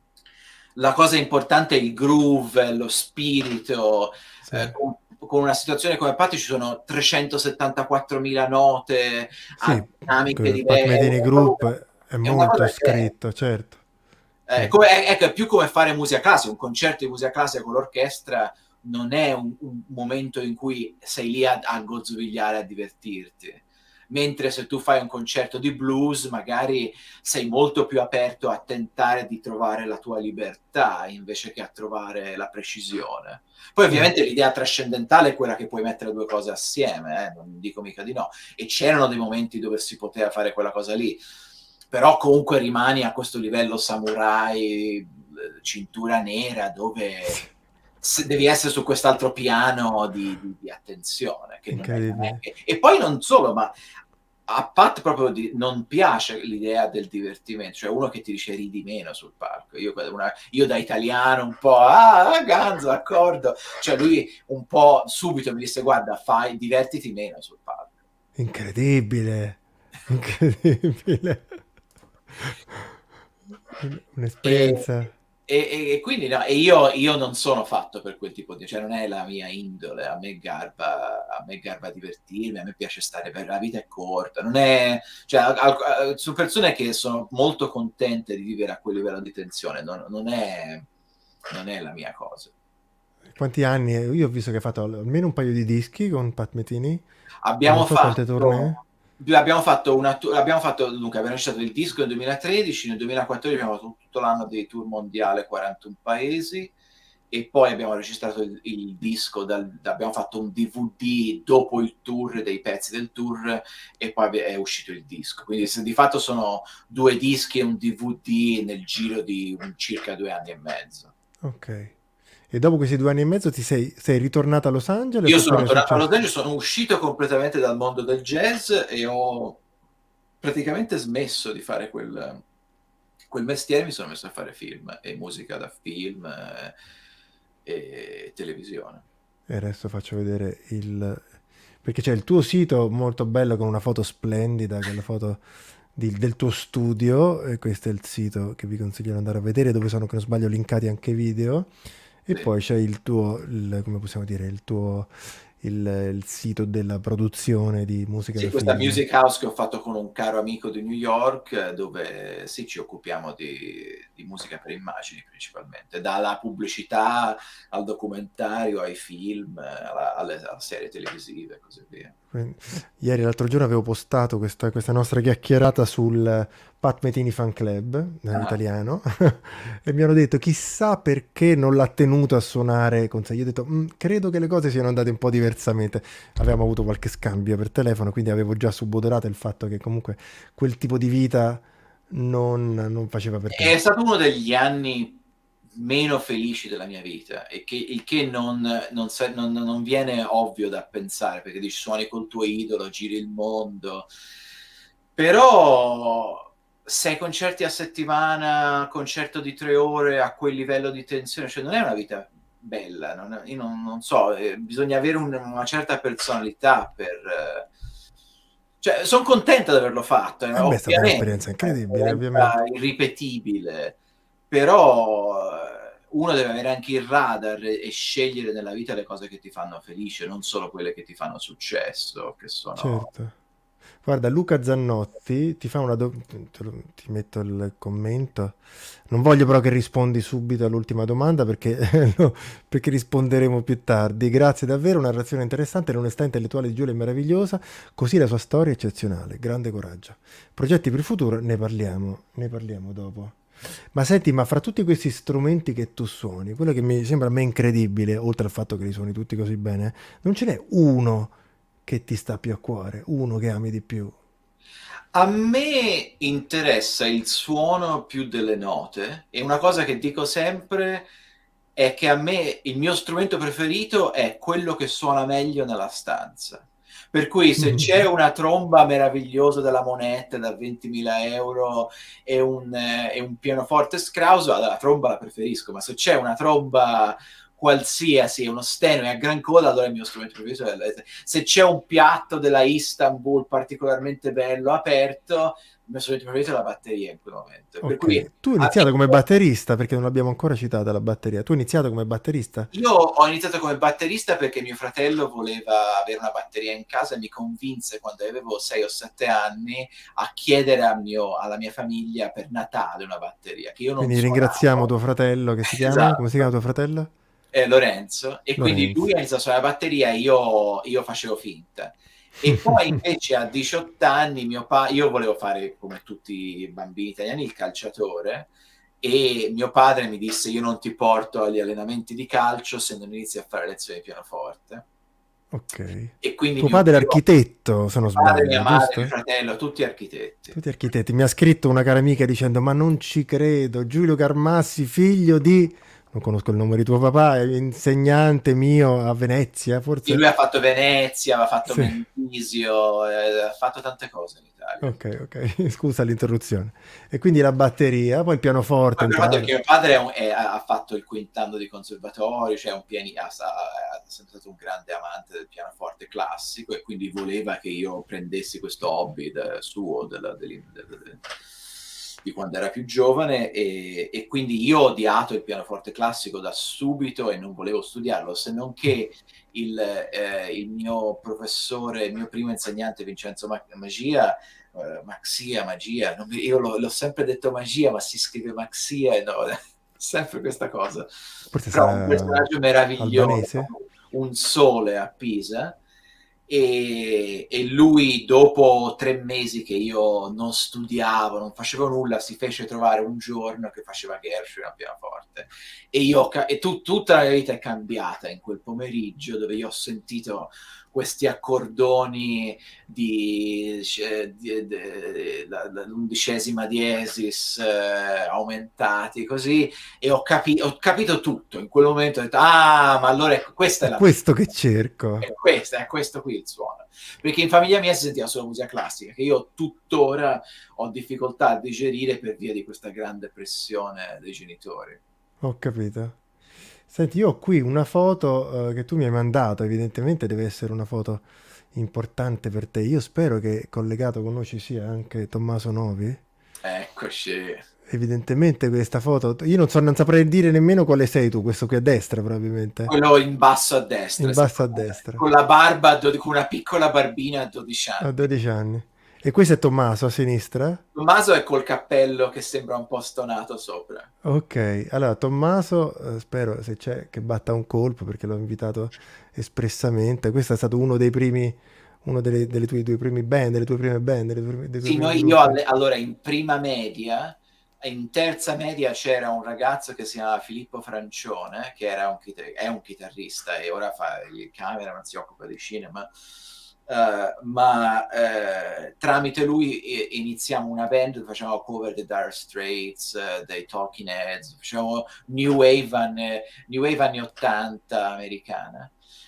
la cosa importante è il groove, lo spirito. Sì. eh, con, con una situazione come Pat ci sono trecentosettantaquattromila note, sì, dinamiche diverse. Pat Metheny Group è, è molto scritto, che... certo. Eh, come, è, è più come fare musica classica, un concerto di musica classica con l'orchestra non è un, un momento in cui sei lì a, a gozzovigliare, a divertirti, mentre se tu fai un concerto di blues magari sei molto più aperto a tentare di trovare la tua libertà invece che a trovare la precisione. Poi ovviamente mm. l'idea trascendentale è quella che puoi mettere due cose assieme, eh? Non dico mica di no, e c'erano dei momenti dove si poteva fare quella cosa lì, però comunque rimani a questo livello samurai, cintura nera, dove devi essere su quest'altro piano di, di, di attenzione. Che non è, non è che... E poi non solo, ma a Pat proprio di, non piace l'idea del divertimento, cioè uno che ti dice ridi meno sul palco. Io, una, io da italiano un po', ah, Ganzo, d'accordo. Cioè lui un po' subito mi disse, guarda, fai, divertiti meno sul palco. Incredibile, incredibile. Un'esperienza... E, e, e quindi no, e io, io non sono fatto per quel tipo di, cioè non è la mia indole, a me garba, a me garba divertirmi, a me piace stare, per la vita è corta, non è, cioè a, a, sono persone che sono molto contente di vivere a quel livello di tensione, non, non è non è la mia cosa. Quanti anni? Io ho visto che hai fatto almeno un paio di dischi con Pat Metheny. Abbiamo so fatto tournée? Abbiamo fatto una abbiamo fatto dunque abbiamo iniziato il disco nel duemilatredici, nel duemilaquattordici abbiamo fatto tutto l'anno dei tour mondiale, quarantuno paesi, e poi abbiamo registrato il, il disco, dal, abbiamo fatto un D V D dopo il tour, dei pezzi del tour, e poi è uscito il disco. Quindi se, di fatto sono due dischi e un D V D nel giro di un, circa due anni e mezzo. Ok. E dopo questi due anni e mezzo ti sei, sei ritornato a Los Angeles? Io sono tornato a Los Angeles, sono uscito completamente dal mondo del jazz e ho praticamente smesso di fare quel, quel mestiere, mi sono messo a fare film e musica da film e, e televisione. E adesso faccio vedere il... perché c'è il tuo sito molto bello con una foto splendida, che è la foto di, del tuo studio, e questo è il sito che vi consiglio di andare a vedere, dove sono, che non sbaglio, linkati anche video. E sì. Poi c'è il tuo, il, come possiamo dire, il tuo, il, il sito della produzione di musica. Sì, questa film. Music House che ho fatto con un caro amico di New York, dove sì, ci occupiamo di, di musica per immagini principalmente, dalla pubblicità al documentario, ai film, alla, alle, alle serie televisive e così via. Quindi, ieri, l'altro giorno, avevo postato questa, questa nostra chiacchierata sul Pat Metheny Fan Club, in ah. italiano, e mi hanno detto chissà perché non l'ha tenuto a suonare con sé. Io ho detto credo che le cose siano andate un po' diversamente. Avevamo avuto qualche scambio per telefono, quindi avevo già subodorato il fatto che comunque quel tipo di vita non, non faceva per te. È stato uno degli anni meno felici della mia vita, e che il che non, non, non, non viene ovvio da pensare, perché dici suoni col tuo idolo, giri il mondo, però sei concerti a settimana, concerto di tre ore a quel livello di tensione, cioè non è una vita bella, non è, io non, non so, eh, bisogna avere un, una certa personalità per... Eh, cioè sono contenta di averlo fatto, eh, beh, è stata un'esperienza incredibile, ovviamente, irripetibile, però uno deve avere anche il radar e scegliere nella vita le cose che ti fanno felice, non solo quelle che ti fanno successo, che sono... Certo. Guarda, Luca Zannotti ti fa una do... ti metto il commento. Non voglio però che rispondi subito all'ultima domanda, perché, no, perché risponderemo più tardi. Grazie davvero, una narrazione interessante, l'onestà intellettuale di Giulio è meravigliosa, così la sua storia è eccezionale, grande coraggio. Progetti per il futuro, ne parliamo, ne parliamo dopo. Ma senti, ma fra tutti questi strumenti che tu suoni, quello che mi sembra a me incredibile, oltre al fatto che li suoni tutti così bene, non ce n'è uno che ti sta più a cuore, uno che ami di più? A me interessa il suono più delle note, e una cosa che dico sempre è che a me il mio strumento preferito è quello che suona meglio nella stanza. Per cui se c'è una tromba meravigliosa della Monette da ventimila euro e un, eh, e un pianoforte scrauso, allora la tromba la preferisco, ma se c'è una tromba qualsiasi, uno steno e a gran coda, allora il mio strumento preferito è... Se c'è un piatto della Istanbul particolarmente bello, aperto, il mio strumento preferito è la batteria in quel momento. Okay. Per cui, tu hai iniziato come batterista, perché non l'abbiamo ancora citata la batteria. Tu hai iniziato come batterista? Io ho iniziato come batterista perché mio fratello voleva avere una batteria in casa e mi convinse, quando avevo sei o sette anni, a chiedere a mio, alla mia famiglia per Natale una batteria. Che io non Quindi suonavo. Ringraziamo tuo fratello, che si chiama? Esatto. Come si chiama tuo fratello? Eh, Lorenzo. E Lorenzo. Quindi lui ha iniziato a suonare la batteria e io, io facevo finta. E poi invece a diciotto anni mio pa- io volevo fare, come tutti i bambini italiani, il calciatore, e mio padre mi disse: io non ti porto agli allenamenti di calcio se non inizi a fare lezioni di pianoforte. Ok. E quindi tuo padre è architetto, se non sbaglio, padre, mia madre, giusto? mio fratello, tutti architetti. Tutti architetti. Mi ha scritto una cara amica dicendo: ma non ci credo, Giulio Carmassi, figlio di... non conosco il nome di tuo papà, è insegnante mio a Venezia, Sì, forse? lui ha fatto Venezia, aveva fatto Sì. Mendrisio, eh, ha fatto tante cose in Italia. Ok, ok, scusa l'interruzione. E quindi la batteria, poi il pianoforte Ma mio padre, entrare. perché mio padre è un- è- ha fatto il quint'anno di conservatorio, cioè un piani, ha, ha- è sempre stato un grande amante del pianoforte classico e quindi voleva che io prendessi questo hobby da- suo della- dell'in- del- del- di quando era più giovane e, e quindi io ho odiato il pianoforte classico da subito e non volevo studiarlo, se non che il, eh, il mio professore, il mio primo insegnante Vincenzo Ma- Magia, eh, Maxia, Magia, non mi- io l'ho, l'ho sempre detto Magia, ma si scrive Maxia e no, sempre questa cosa. Forse Però un sarà personaggio meraviglioso, albanese? un sole a Pisa. E, e lui dopo tre mesi che io non studiavo, non facevo nulla, si fece trovare un giorno che faceva Gershwin al pianoforte e io e tu, tutta la mia vita è cambiata in quel pomeriggio dove io ho sentito questi accordoni di, di, di, di la, l'undicesima diesis eh, aumentati così e ho, capi, ho capito tutto in quel momento, ho detto ah ma allora ecco, questa è, È la questo che cerco. è questo, è questo qui il suono, perché in famiglia mia si sentiva solo musica classica che io tuttora ho difficoltà a digerire per via di questa grande pressione dei genitori. Ho capito. Senti, io ho qui una foto eh, che tu mi hai mandato, evidentemente deve essere una foto importante per te. Io spero che collegato con noi ci sia anche Tommaso Novi. Eccoci. Evidentemente questa foto, io non so, non saprei dire nemmeno quale sei tu, questo qui a destra probabilmente, Quello in basso a destra, in sì, basso a destra, con la barba, con una piccola barbina a dodici a anni. dodici anni. E questo è Tommaso a sinistra? Tommaso è col cappello che sembra un po' stonato sopra. Ok, allora Tommaso, eh, spero se c'è che batta un colpo perché l'ho invitato espressamente. Questo è stato uno dei primi, uno delle, delle tue due primi band, delle tue prime band, delle tue, dei tuoi Sì, primi noi, io gruppi. alle- allora in prima media, in terza media c'era un ragazzo che si chiamava Filippo Francione, che era un chitar- è un chitarrista e ora fa il camera, non si occupa di cinema. Uh, ma uh, tramite lui eh, iniziamo una band, facciamo cover dei Dire Straits, uh, dei Talking Heads, facciamo New Wave, anni, New Wave anni ottanta americana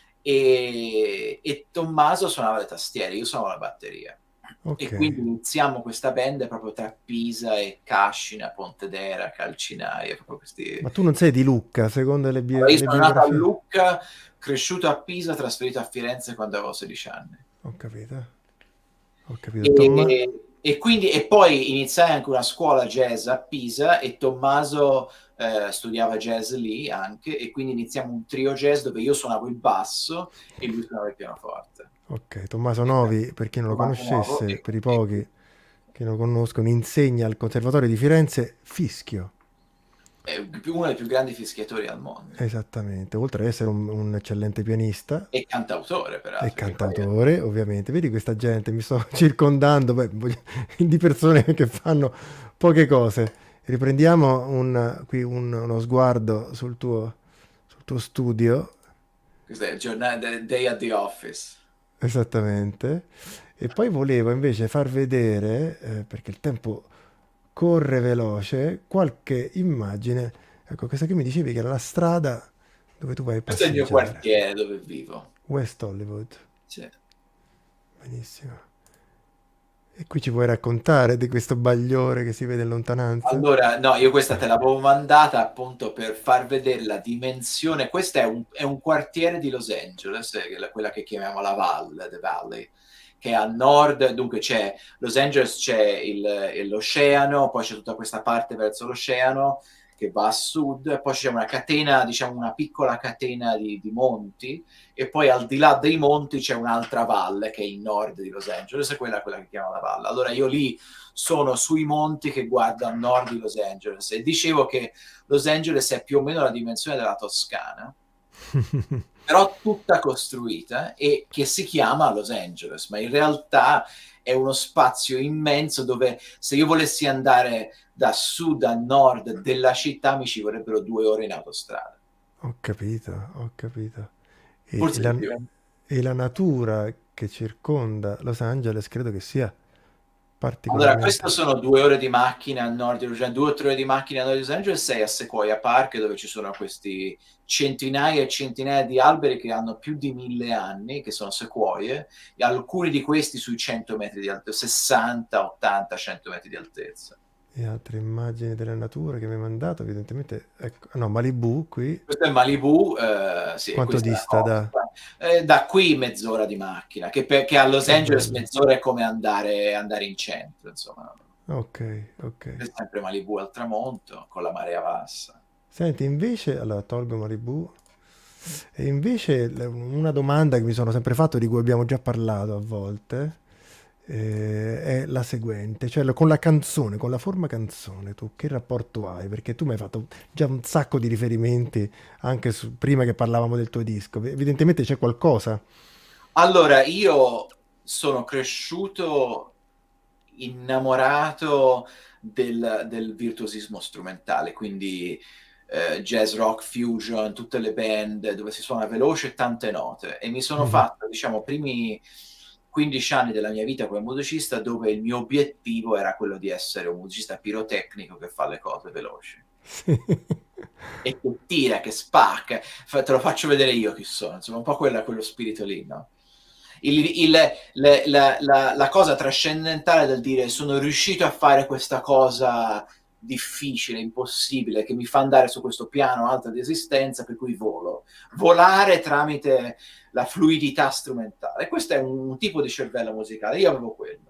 e, e Tommaso suonava le tastiere, io suonavo la batteria. Ok, E quindi iniziamo questa band proprio tra Pisa e Cascina, Pontedera, Calcinaia, proprio questi... ma tu non sei di Lucca, secondo le, bio- Allora, io le sono nato a biografie? Lucca, cresciuto a Pisa, trasferito a Firenze quando avevo sedici anni. Ho capito, ho capito. Tomma... E, e quindi e poi iniziai anche una scuola jazz a Pisa e Tommaso eh, studiava jazz lì anche e quindi iniziamo un trio jazz dove io suonavo il basso e lui suonava il pianoforte. Ok, Tommaso Novi, per chi non lo Tommaso Nuovo conoscesse, e, per i e pochi che lo conoscono, insegna al Conservatorio di Firenze Fischio. è uno dei più grandi fischiatori al mondo. Esattamente, oltre ad essere un, un eccellente pianista E cantautore, e peraltro. cantautore, ovviamente. Vedi questa gente, mi sto circondando beh, voglio- di persone che fanno poche cose. Riprendiamo un- qui un- uno sguardo sul tuo, sul tuo studio, Questo è il giornale Day at the Office. esattamente. E poi volevo invece far vedere, eh, perché il tempo corre veloce, qualche immagine. Ecco, questa che mi dicevi che era la strada dove tu vai a Questo è il mio passeggiare. quartiere dove vivo. West Hollywood. Sì. Benissimo. E qui ci puoi raccontare di questo bagliore che si vede in lontananza? Allora, no, io questa te l'avevo mandata appunto per far vedere la dimensione. Questo è un, è un quartiere di Los Angeles, che è quella che chiamiamo la Valle, The Valley, che è a nord, dunque c'è Los Angeles, c'è il, l'oceano, poi c'è tutta questa parte verso l'oceano che va a sud, poi c'è una catena, diciamo una piccola catena di, di monti, e poi al di là dei monti c'è un'altra valle che è il nord di Los Angeles, e quella è quella che chiama la valle. Allora io lì sono sui monti che guardano a nord di Los Angeles e dicevo che Los Angeles è più o meno la dimensione della Toscana, però tutta costruita e che si chiama Los Angeles, ma in realtà è uno spazio immenso dove se io volessi andare da sud a nord della città mi ci vorrebbero due ore in autostrada. Ho capito, ho capito. E, Forse la, e la natura che circonda Los Angeles credo che sia Allora, particolarmente. questo sono due ore di macchina a nord di Los Angeles, due o tre ore di macchina a nord di Los Angeles, sei a Sequoia Park, dove ci sono questi centinaia e centinaia di alberi che hanno più di mille anni, che sono sequoie, e alcuni di questi sui cento metri di altezza, sessanta, ottanta, cento metri di altezza. E altre immagini della natura che mi hai mandato, evidentemente, ecco, no, Malibu qui, Questo è Malibu, eh, sì, quanto questa è la dista da... costa. Eh, da qui mezz'ora di macchina, che, per, che a Los Che Angeles bello. mezz'ora è come andare, andare in centro, insomma. Ok, ok. È sempre Malibu al tramonto, con la marea bassa. Senti, invece, allora tolgo Malibu, e invece le- una domanda che mi sono sempre fatto, di cui abbiamo già parlato a volte, eh, è la seguente, cioè lo- con la canzone, con la forma canzone, tu che rapporto hai? Perché tu mi hai fatto già un sacco di riferimenti anche su- prima che parlavamo del tuo disco, evidentemente c'è qualcosa. Allora, io sono cresciuto innamorato del, del virtuosismo strumentale, quindi eh, jazz, rock, fusion, tutte le band dove si suona veloce e tante note. E mi sono Mhm. fatto, diciamo, primi quindici anni della mia vita come musicista dove il mio obiettivo era quello di essere un musicista pirotecnico che fa le cose veloci. Sì. E che tira, che spacca, Fa- te lo faccio vedere io chi sono, insomma, un po' quella, quello spirito lì, no? Il, il, le, la, la, la cosa trascendentale del dire sono riuscito a fare questa cosa difficile, impossibile, che mi fa andare su questo piano alto di esistenza, per cui volo. Volare tramite la fluidità strumentale. Questo è un tipo di cervello musicale, io avevo quello.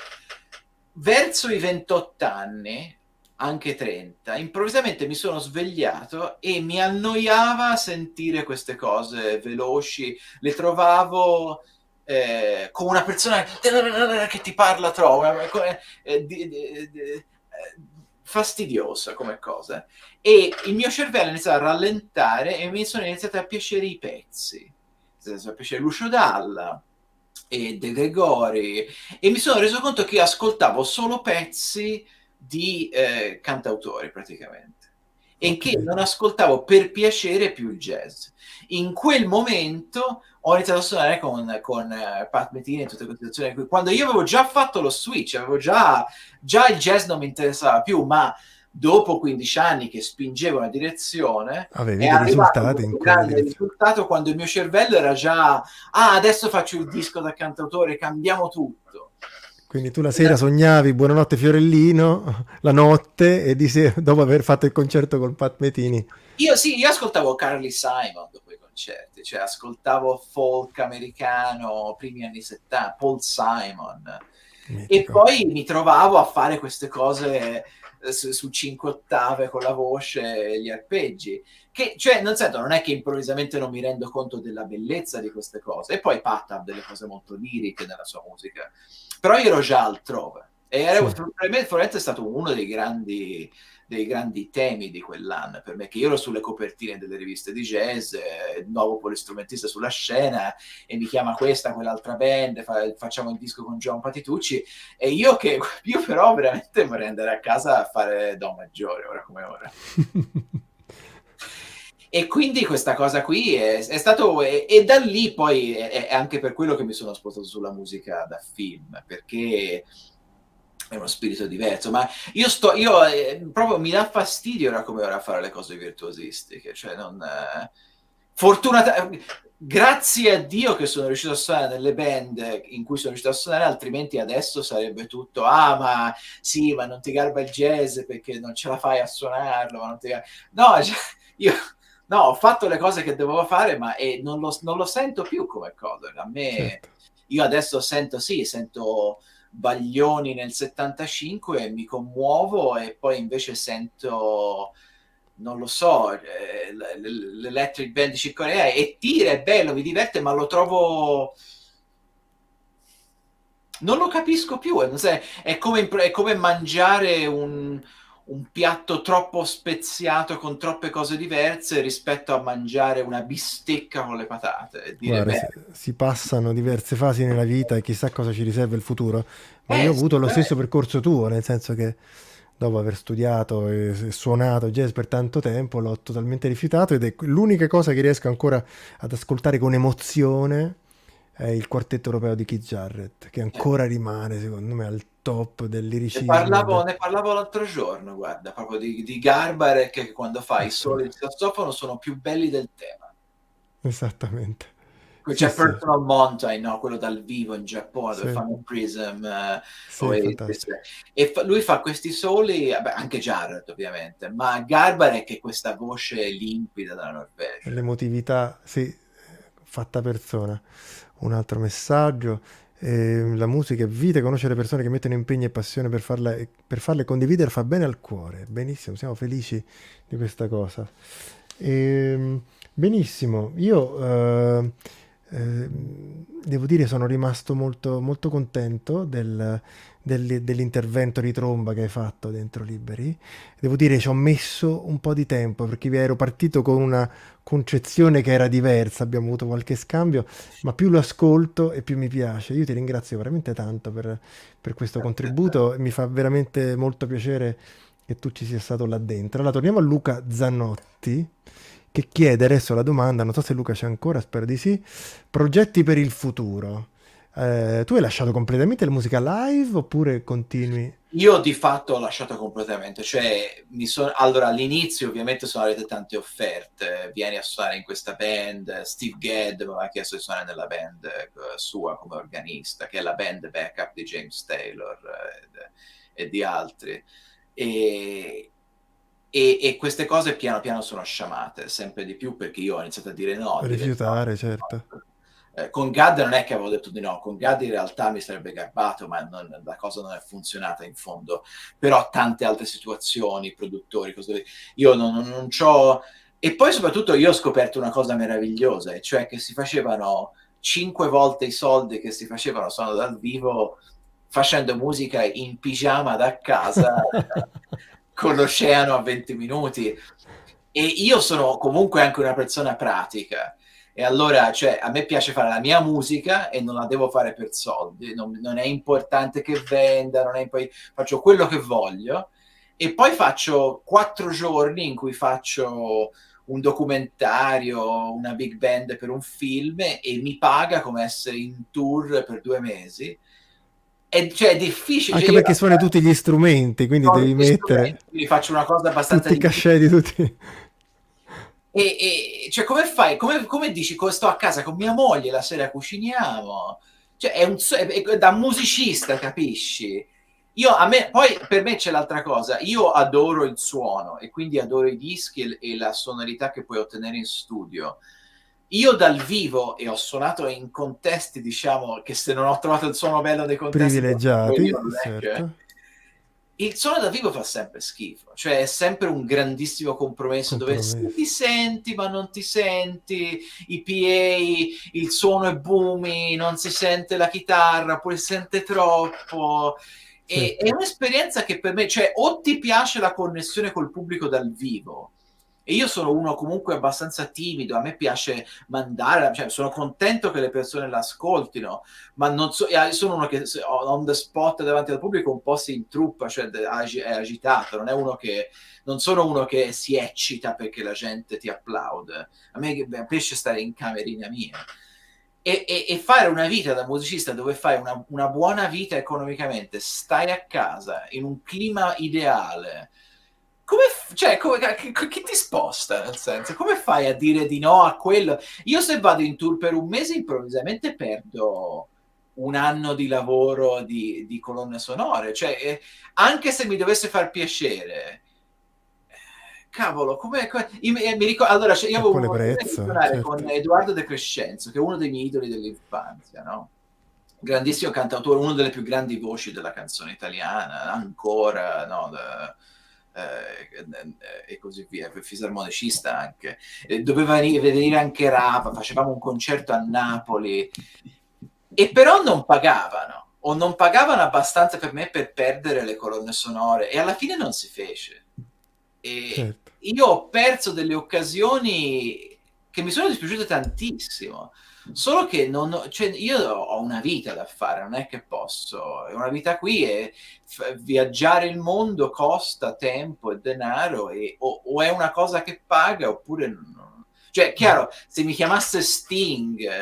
Verso i ventotto anni, anche trenta, improvvisamente mi sono svegliato e mi annoiava sentire queste cose veloci, le trovavo eh, come una persona che ti parla troppo, eh, di, di, di, eh, fastidiosa come cosa. E il mio cervello iniziò a rallentare e mi sono iniziati a piacere i pezzi. Mi sono a piacere Lucio Dalla e De Gregori, e mi sono reso conto che io ascoltavo solo pezzi di eh, cantautori praticamente, e Ok. che non ascoltavo per piacere più il jazz. In quel momento ho iniziato a suonare con, con uh, Pat Metheny e tutte queste situazioni qui, quando io avevo già fatto lo switch, avevo già, già il jazz non mi interessava più, ma dopo quindici anni che spingevo una direzione è Avevi dei arrivato risultati in questo quella grande direzione. risultato quando il mio cervello era già ah, adesso faccio il disco da cantautore, cambiamo tutto. Quindi tu la sera sognavi Buonanotte Fiorellino, la notte, e di sera, dopo aver fatto il concerto con Pat Metheny. Io sì, io ascoltavo Carly Simon dopo i concerti, cioè ascoltavo folk americano, primi anni settanta, Paul Simon, e Mitico. poi mi trovavo a fare queste cose eh, su, su cinque ottave con la voce e gli arpeggi, che cioè non, sento, non è che improvvisamente non mi rendo conto della bellezza di queste cose, e poi Pat ha delle cose molto liriche nella sua musica, però io ero già altrove, e era, Sì. probabilmente è stato uno dei grandi dei grandi temi di quell'anno per me, che io ero sulle copertine delle riviste di jazz, eh, nuovo polistrumentista sulla scena, e mi chiama questa, quell'altra band, fa, facciamo il disco con John Patitucci, e io che io però veramente vorrei andare a casa a fare do maggiore, ora come ora. E quindi questa cosa qui è, è stato, e, e da lì poi è, è anche per quello che mi sono spostato sulla musica da film, perché è uno spirito diverso, ma io sto, io eh, proprio mi dà fastidio ora come ora fare le cose virtuosistiche, cioè non, eh, fortunata, grazie a Dio che sono riuscito a suonare nelle band in cui sono riuscito a suonare, altrimenti adesso sarebbe tutto, ah ma sì, ma non ti garba il jazz perché non ce la fai a suonarlo, ma non ti garba... no, cioè, io no, ho fatto le cose che dovevo fare, ma eh, non, lo, non lo sento più come cosa, a me, Certo. io adesso sento, sì, sento Baglioni nel settantacinque e mi commuovo, e poi invece sento, non lo so, eh, l'Electric Band di Chick Corea, e tira, è bello, mi diverte, ma lo trovo, non lo capisco più, è, è, come, è come mangiare un, un piatto troppo speziato con troppe cose diverse rispetto a mangiare una bistecca con le patate e dire, Guarda, beh, si, si passano diverse fasi nella vita e chissà cosa ci riserva il futuro, ma io eh, ho avuto lo eh, stesso percorso tuo, nel senso che dopo aver studiato e e suonato jazz per tanto tempo l'ho totalmente rifiutato, ed è l'unica cosa che riesco ancora ad ascoltare con emozione è il quartetto europeo di Keith Jarrett, che ancora rimane secondo me al top del Ne liricismo. parlavo, del- ne parlavo l'altro giorno, guarda, proprio di, di Garbarek, che quando fa i soli di sassofono sono più belli del tema. Esattamente. C'è Sì, sì, Personal Mountain, no? Quello dal vivo in Giappone, dove sì, fanno Prism, eh, sì, Oasis. fantastico. E fa- lui fa questi soli, vabbè, anche Jarrett ovviamente, ma Garbarek è questa voce limpida della Norvegia. L'emotività, sì, fatta persona. Un altro messaggio. eh, la musica è vita, conoscere le persone che mettono impegno e passione per farla, per farle condividere fa bene al cuore. Benissimo, siamo felici di questa cosa. Ehm, benissimo, io eh, eh, devo dire sono rimasto molto, molto contento del- del- dell'intervento di tromba che hai fatto dentro Liberi. Devo dire ci ho messo un po' di tempo perché ero partito con una concezione che era diversa, abbiamo avuto qualche scambio, ma più lo ascolto e più mi piace. Io ti ringrazio veramente tanto per, per questo contributo e mi fa veramente molto piacere che tu ci sia stato là dentro. Allora, torniamo a Luca Zannotti, che chiede adesso la domanda, non so se Luca c'è ancora, spero di sì, progetti per il futuro. Eh, tu hai lasciato completamente la musica live oppure continui? Io di fatto ho lasciato completamente, cioè mi sono allora all'inizio ovviamente sono arrivate tante offerte, vieni a suonare in questa band, Steve Gadd mi aveva chiesto di suonare nella band eh, sua come organista, che è la band backup di James Taylor eh, e di altri, e, e, e queste cose piano piano sono sciamate sempre di più perché io ho iniziato a dire no, a dire Rifiutare, no, certo. no. Eh, con Gadd non è che avevo detto di no, con Gadd in realtà mi sarebbe garbato, ma non, la cosa non è funzionata in fondo. Però tante altre situazioni, produttori, cose io non, non, non c'ho... E poi soprattutto io ho scoperto una cosa meravigliosa, e cioè che si facevano cinque volte i soldi che si facevano suonando dal vivo facendo musica in pigiama da casa con l'oceano a venti minuti. E io sono comunque anche una persona pratica. E allora, cioè, a me piace fare la mia musica e non la devo fare per soldi, non, non è importante che venda, non è, poi faccio quello che voglio e poi faccio quattro giorni in cui faccio un documentario, una big band per un film e mi paga come essere in tour per due mesi. E cioè è difficile. Anche Cioè, perché io, suoni tutti gli strumenti, quindi devi mettere quindi faccio una cosa abbastanza tutti i cachet di tutti. E, e cioè, come fai? Come, come dici? Come sto a casa con mia moglie, la sera cuciniamo. Cioè, è, un, è, è da musicista, capisci? Io, a me, poi per me c'è l'altra cosa. Io adoro il suono e quindi adoro i dischi e, e la sonorità che puoi ottenere in studio. Io dal vivo, e ho suonato in contesti, diciamo, che se non ho trovato il suono bello dei contesti Privilegiati, io, non è che... certo. Il suono da vivo fa sempre schifo, cioè è sempre un grandissimo compromesso, Compromesso. dove sì, ti senti ma non ti senti, i P A, il suono è boomy, non si sente la chitarra, oppure si sente troppo. Sì. E, è un'esperienza che per me, cioè o ti piace la connessione col pubblico dal vivo, e io sono uno comunque abbastanza timido, a me piace mandare, cioè sono contento che le persone l'ascoltino, ma non so, sono uno che on the spot davanti al pubblico un po' si intruppa, cioè è agitato, non è uno che, non sono uno che si eccita perché la gente ti applaude, a me piace stare in camerina mia. E, e, e fare una vita da musicista dove fai una, una buona vita economicamente, stai a casa, in un clima ideale, come, cioè, come, chi ti sposta, nel senso, come fai a dire di no a quello? Io se vado in tour per un mese improvvisamente perdo un anno di lavoro di, di colonne sonore, cioè eh, anche se mi dovesse far piacere, eh, cavolo, come, come mi ricordo, allora cioè, io avevo prezzo, suonare certo. con Edoardo De Crescenzo, che è uno dei miei idoli dell'infanzia, no? Grandissimo cantautore, una delle più grandi voci della canzone italiana, ancora, no? De, Eh, e così via, fisarmonicista anche, eh, doveva venire anche Rapa, facevamo un concerto a Napoli e però non pagavano o non pagavano abbastanza per me per perdere le colonne sonore e alla fine non si fece e certo. Io ho perso delle occasioni che mi sono dispiaciute tantissimo, solo che non, cioè, io ho una vita da fare, non è che posso, una vita qui è viaggiare il mondo costa tempo e denaro e, o, o è una cosa che paga oppure no. Cioè chiaro, se mi chiamasse Sting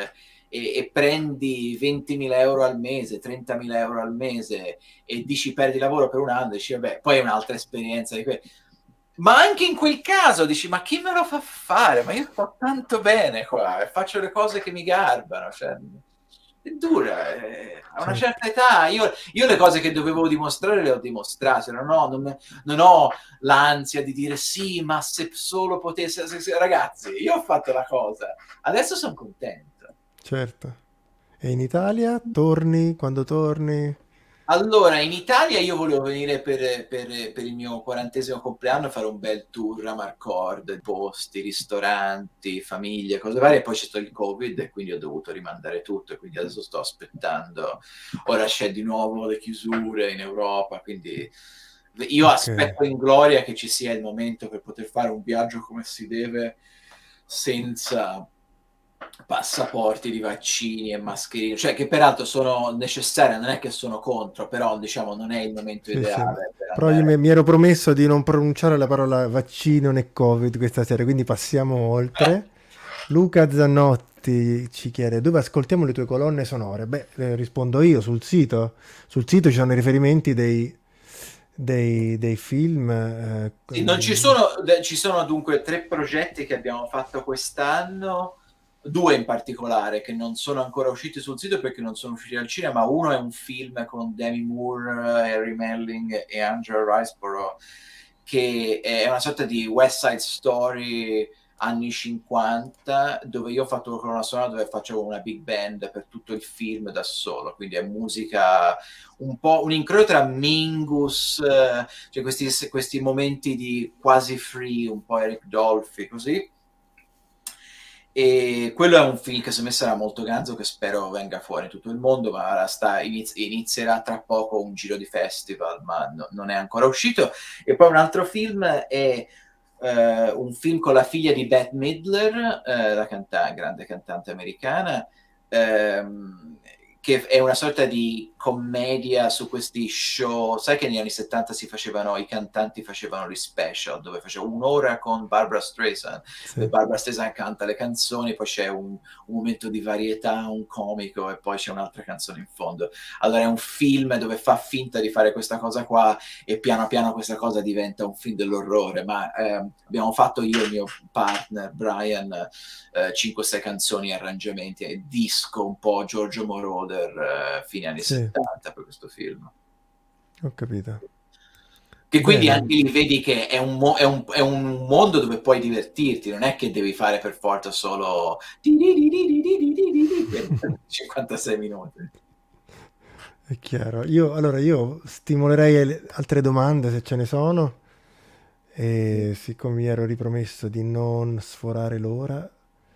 e, e prendi ventimila euro al mese, trentamila euro al mese e dici perdi lavoro per un anno, dici vabbè, poi è un'altra esperienza di que- ma anche in quel caso dici ma chi me lo fa fare? Ma io sto tanto bene qua e faccio le cose che mi garbano, cioè è dura, eh, a una Certo. certa età io, io le cose che dovevo dimostrare le ho dimostrate, non ho, non, non ho l'ansia di dire sì, ma se solo potesse, se, se, ragazzi, io ho fatto la cosa, adesso sono contento. Certo. E in Italia torni quando torni? Allora, in Italia io volevo venire per, per, per il mio quarantesimo compleanno a fare un bel tour a Marcord, posti, ristoranti, famiglie, cose varie, poi c'è stato il Covid e quindi ho dovuto rimandare tutto e quindi adesso sto aspettando. Ora c'è di nuovo le chiusure in Europa, quindi io Ok. aspetto in gloria che ci sia il momento per poter fare un viaggio come si deve senza passaporti di vaccini e mascherine, cioè che peraltro sono necessarie, non è che sono contro, però diciamo non è il momento Sì, sì. ideale per Però io andare. mi, mi ero promesso di non pronunciare la parola vaccino né Covid questa sera, quindi passiamo oltre. Luca Zannotti ci chiede dove ascoltiamo le tue colonne sonore. Beh, eh, rispondo io sul sito. Sul sito ci sono i riferimenti dei, dei, dei film. eh, Sì, non ci sono, ci sono dunque tre progetti che abbiamo fatto quest'anno, due in particolare che non sono ancora usciti sul sito perché non sono usciti al cinema. Uno è un film con Demi Moore, Harry Melling e Angela Riceborough, che è una sorta di West Side Story anni cinquanta, dove io ho fatto una colonna sonora dove facevo una big band per tutto il film da solo, quindi è musica un po' un incrocio tra Mingus, eh, cioè questi, questi momenti di quasi free, un po' Eric Dolphy, così. E quello è un film che secondo me sarà molto ganzo, che spero venga fuori in tutto il mondo, ma sta, iniz- inizierà tra poco un giro di festival, ma no, non è ancora uscito. E poi un altro film è Uh, un film con la figlia di Bette Midler, uh, la canta- grande cantante americana, um, che è una sorta di commedia su questi show. Sai che negli anni settanta si facevano, i cantanti facevano gli special, dove facevano un'ora con Barbra Streisand, Sì. e Barbra Streisand canta le canzoni, poi c'è un, un momento di varietà, un comico, e poi c'è un'altra canzone in fondo. Allora è un film dove fa finta di fare questa cosa qua e piano piano questa cosa diventa un film dell'orrore, ma eh, abbiamo fatto io e il mio partner Brian eh, cinque sei canzoni, arrangiamenti e disco un po' Giorgio Moroder eh, fine anni Sì. settanta per questo film. Ho capito. Che quindi Bene. anche lì vedi che è un, mo- è, un, è un mondo dove puoi divertirti, non è che devi fare per forza solo per cinquantasei minuti. È chiaro. Io, allora, io stimolerei le- altre domande se ce ne sono. E siccome mi ero ripromesso di non sforare l'ora.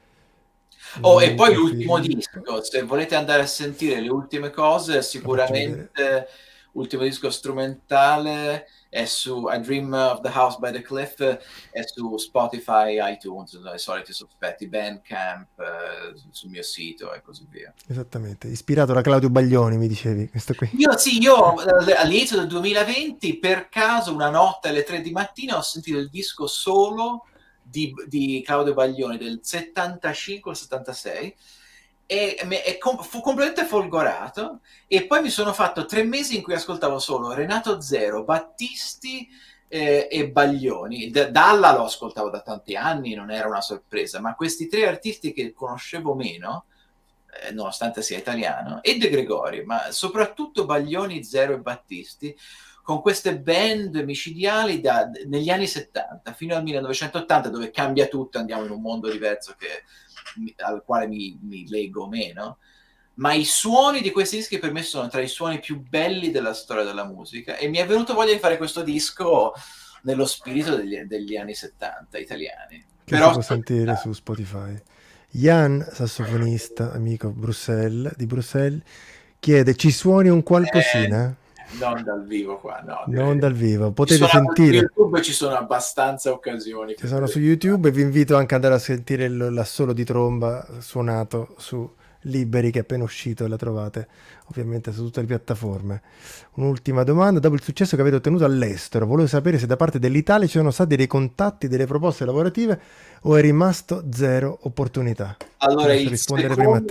Oh, e poi Luca l'ultimo Filippo. disco, se volete andare a sentire le ultime cose, Lo faccio sicuramente l'ultimo disco strumentale è su I Dream of the House by the Cliff, è su Spotify, iTunes, i soliti sospetti, Bandcamp, eh, sul mio sito e così via. Esattamente, ispirato da Claudio Baglioni, mi dicevi, questo qui. Io sì, io eh, all'inizio del duemilaventi, per caso, una notte alle tre di mattina ho sentito il disco solo di, di Claudio Baglioni del settantacinque settantasei e, e com- fu completamente folgorato, e poi mi sono fatto tre mesi in cui ascoltavo solo Renato Zero, Battisti eh, e Baglioni. D- Dalla lo ascoltavo da tanti anni, non era una sorpresa, ma questi tre artisti che conoscevo meno, eh, nonostante sia italiano, e De Gregori, ma soprattutto Baglioni, Zero e Battisti, con queste band micidiali da, negli anni settanta fino al millenovecentottanta, dove cambia tutto, andiamo in un mondo diverso che, al quale mi, mi leggo meno, ma i suoni di questi dischi per me sono tra i suoni più belli della storia della musica, e mi è venuto voglia di fare questo disco nello spirito degli, degli anni settanta italiani. Che Però si può sentire su Spotify. Jan, sassofonista, amico Bruxelles, di Bruxelles, chiede: ci suoni un qualcosina? Eh, non dal vivo qua, no. Non dal vivo, Ci potete sono sentire. Su YouTube ci sono abbastanza occasioni. Ci sono su YouTube e vi invito anche ad andare a sentire il- l'assolo di tromba suonato su Liberi, che è appena uscito e la trovate ovviamente su tutte le piattaforme. Un'ultima domanda: dopo il successo che avete ottenuto all'estero, volevo sapere se da parte dell'Italia ci sono stati dei contatti, delle proposte lavorative, o è rimasto zero opportunità? Allora, Posso il rispondere prima a te. secondo,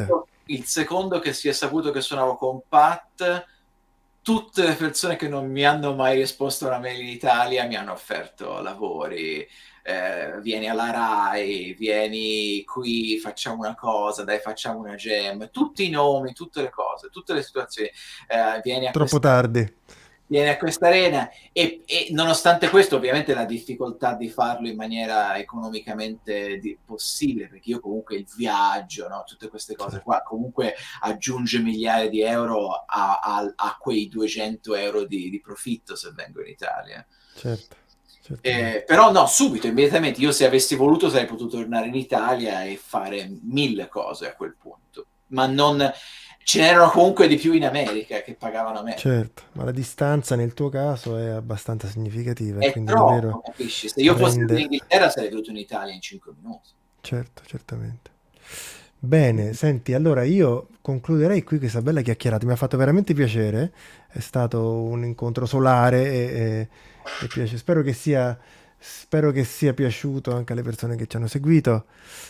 il secondo che si è saputo che suonavo con Pat, tutte le persone che non mi hanno mai risposto a una mail in Italia mi hanno offerto lavori. Eh, vieni alla Rai, vieni qui, facciamo una cosa, dai, facciamo una jam, tutti i nomi, tutte le cose, tutte le situazioni. Eh, vieni a Troppo questa, tardi. Vieni a questa arena e, e nonostante questo, ovviamente la difficoltà di farlo in maniera economicamente di, possibile, perché io comunque il viaggio, no? Tutte queste cose certo. qua, comunque aggiunge migliaia di euro a, a, a quei duecento euro di, di profitto se vengo in Italia. Certo. Eh, però no, subito, immediatamente, io se avessi voluto sarei potuto tornare in Italia e fare mille cose a quel punto, ma non ce n'erano comunque di più in America che pagavano meno. Certo, ma la distanza nel tuo caso è abbastanza significativa. È quindi troppo, davvero capisci? Se io rende... fossi in Inghilterra sarei venuto in Italia in cinque minuti. Certo, certamente. Bene, senti, allora io concluderei qui questa bella chiacchierata, mi ha fatto veramente piacere, è stato un incontro solare e, e, e piace. Spero che sia, spero che sia piaciuto anche alle persone che ci hanno seguito,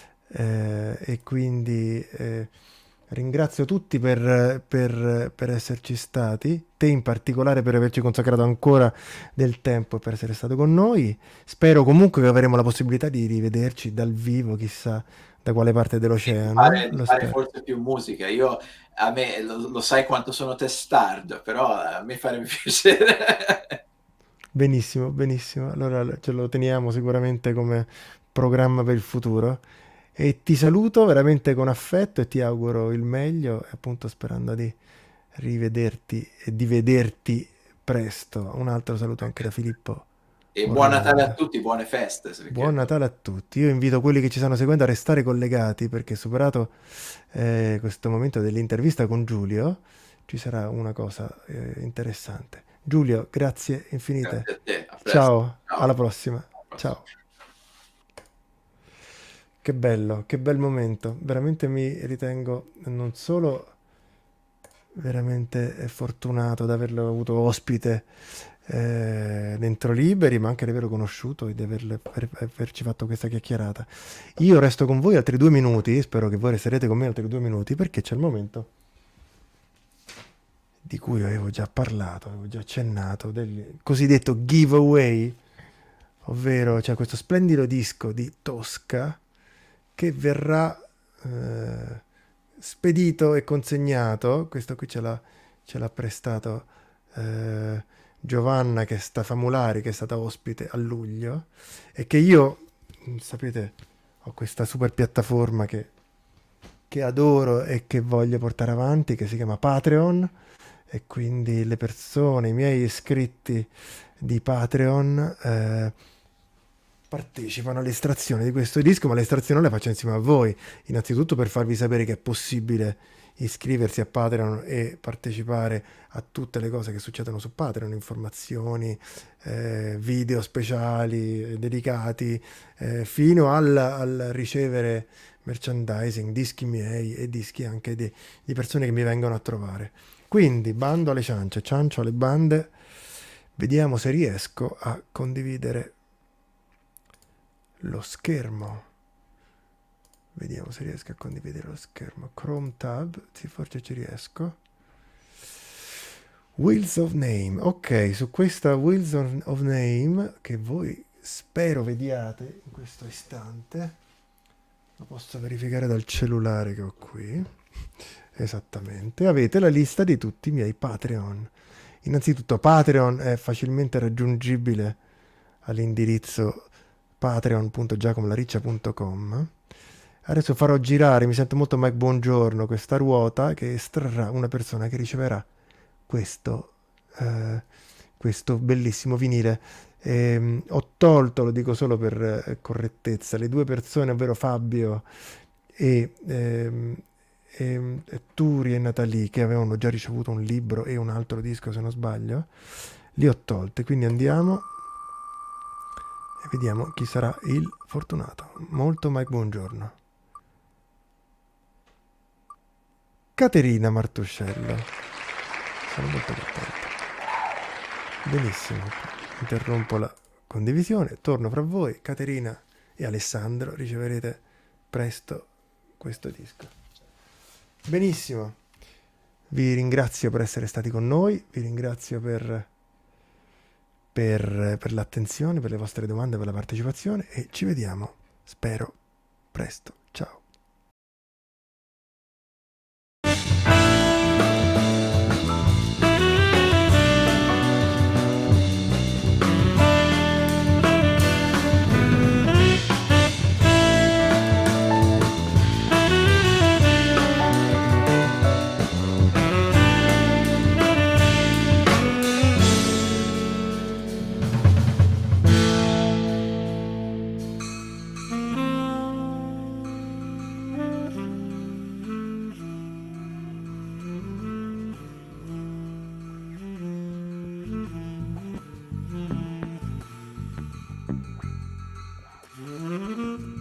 eh, e quindi eh, ringrazio tutti per, per, per esserci stati, te in particolare per averci consacrato ancora del tempo e per essere stato con noi. Spero comunque che avremo la possibilità di rivederci dal vivo, chissà da quale parte dell'oceano. Fare, Lo fare spero. forse più musica. Io, a me, lo, lo sai quanto sono testardo, però a me farebbe piacere. Benissimo, benissimo. Allora ce lo teniamo sicuramente come programma per il futuro. E ti saluto veramente con affetto e ti auguro il meglio, appunto sperando di rivederti e di vederti presto. Un altro saluto anche da Filippo. E buon Natale a tutti, buone feste. Buon Natale a tutti. Io invito quelli che ci stanno seguendo a restare collegati perché superato eh, questo momento dell'intervista con Giulio ci sarà una cosa eh, interessante. Giulio, grazie infinite. Grazie a te. A presto. Ciao, Ciao, alla prossima. alla prossima. Ciao. Che bello, che bel momento. Veramente mi ritengo non solo veramente fortunato di averlo avuto ospite eh, dentro Liberi, ma anche di averlo conosciuto e di averle, aver, averci fatto questa chiacchierata. Io resto con voi altri due minuti, spero che voi resterete con me altri due minuti, perché c'è il momento di cui avevo già parlato, avevo già accennato, del cosiddetto giveaway, ovvero c'è questo splendido disco di Tosca che verrà eh, spedito e consegnato. Questo qui ce l'ha, ce l'ha prestato eh, Giovanna, che sta Famulari, che è stata ospite a luglio, e che io, sapete, ho questa super piattaforma che, che adoro e che voglio portare avanti, che si chiama Patreon, e quindi le persone, i miei iscritti di Patreon eh, partecipano all'estrazione di questo disco, ma l'estrazione la faccio insieme a voi, innanzitutto per farvi sapere che è possibile iscriversi a Patreon e partecipare a tutte le cose che succedono su Patreon, informazioni, eh, video speciali dedicati, eh, fino al, al ricevere merchandising, dischi miei e dischi anche di, di persone che mi vengono a trovare. Quindi bando alle ciance, ciancio alle bande, vediamo se riesco a condividere lo schermo. Vediamo se riesco a condividere lo schermo. Chrome tab, sì, forse ci riesco. Wheels of Name. Ok, su questa Wheels of Name, che voi spero vediate in questo istante, lo posso verificare dal cellulare che ho qui. Esattamente, avete la lista di tutti i miei Patreon. Innanzitutto Patreon è facilmente raggiungibile all'indirizzo patreon punto giacomolariccia punto com. Adesso farò girare, mi sento molto Mike Buongiorno, questa ruota che estrarrà una persona che riceverà questo, eh, questo bellissimo vinile. Eh, ho tolto, lo dico solo per eh, correttezza, le due persone, ovvero Fabio e, ehm, e, e Turi e Natalie, che avevano già ricevuto un libro e un altro disco se non sbaglio, li ho tolte, quindi andiamo e vediamo chi sarà il fortunato. Molto Mike Buongiorno. Caterina Martuscello. Sono molto contento. Benissimo. Interrompo la condivisione, torno fra voi. Caterina e Alessandro, riceverete presto questo disco. Benissimo. Vi ringrazio per essere stati con noi, vi ringrazio per, per, per l'attenzione, per le vostre domande, per la partecipazione e ci vediamo, spero, presto. Ciao. Mm-hmm.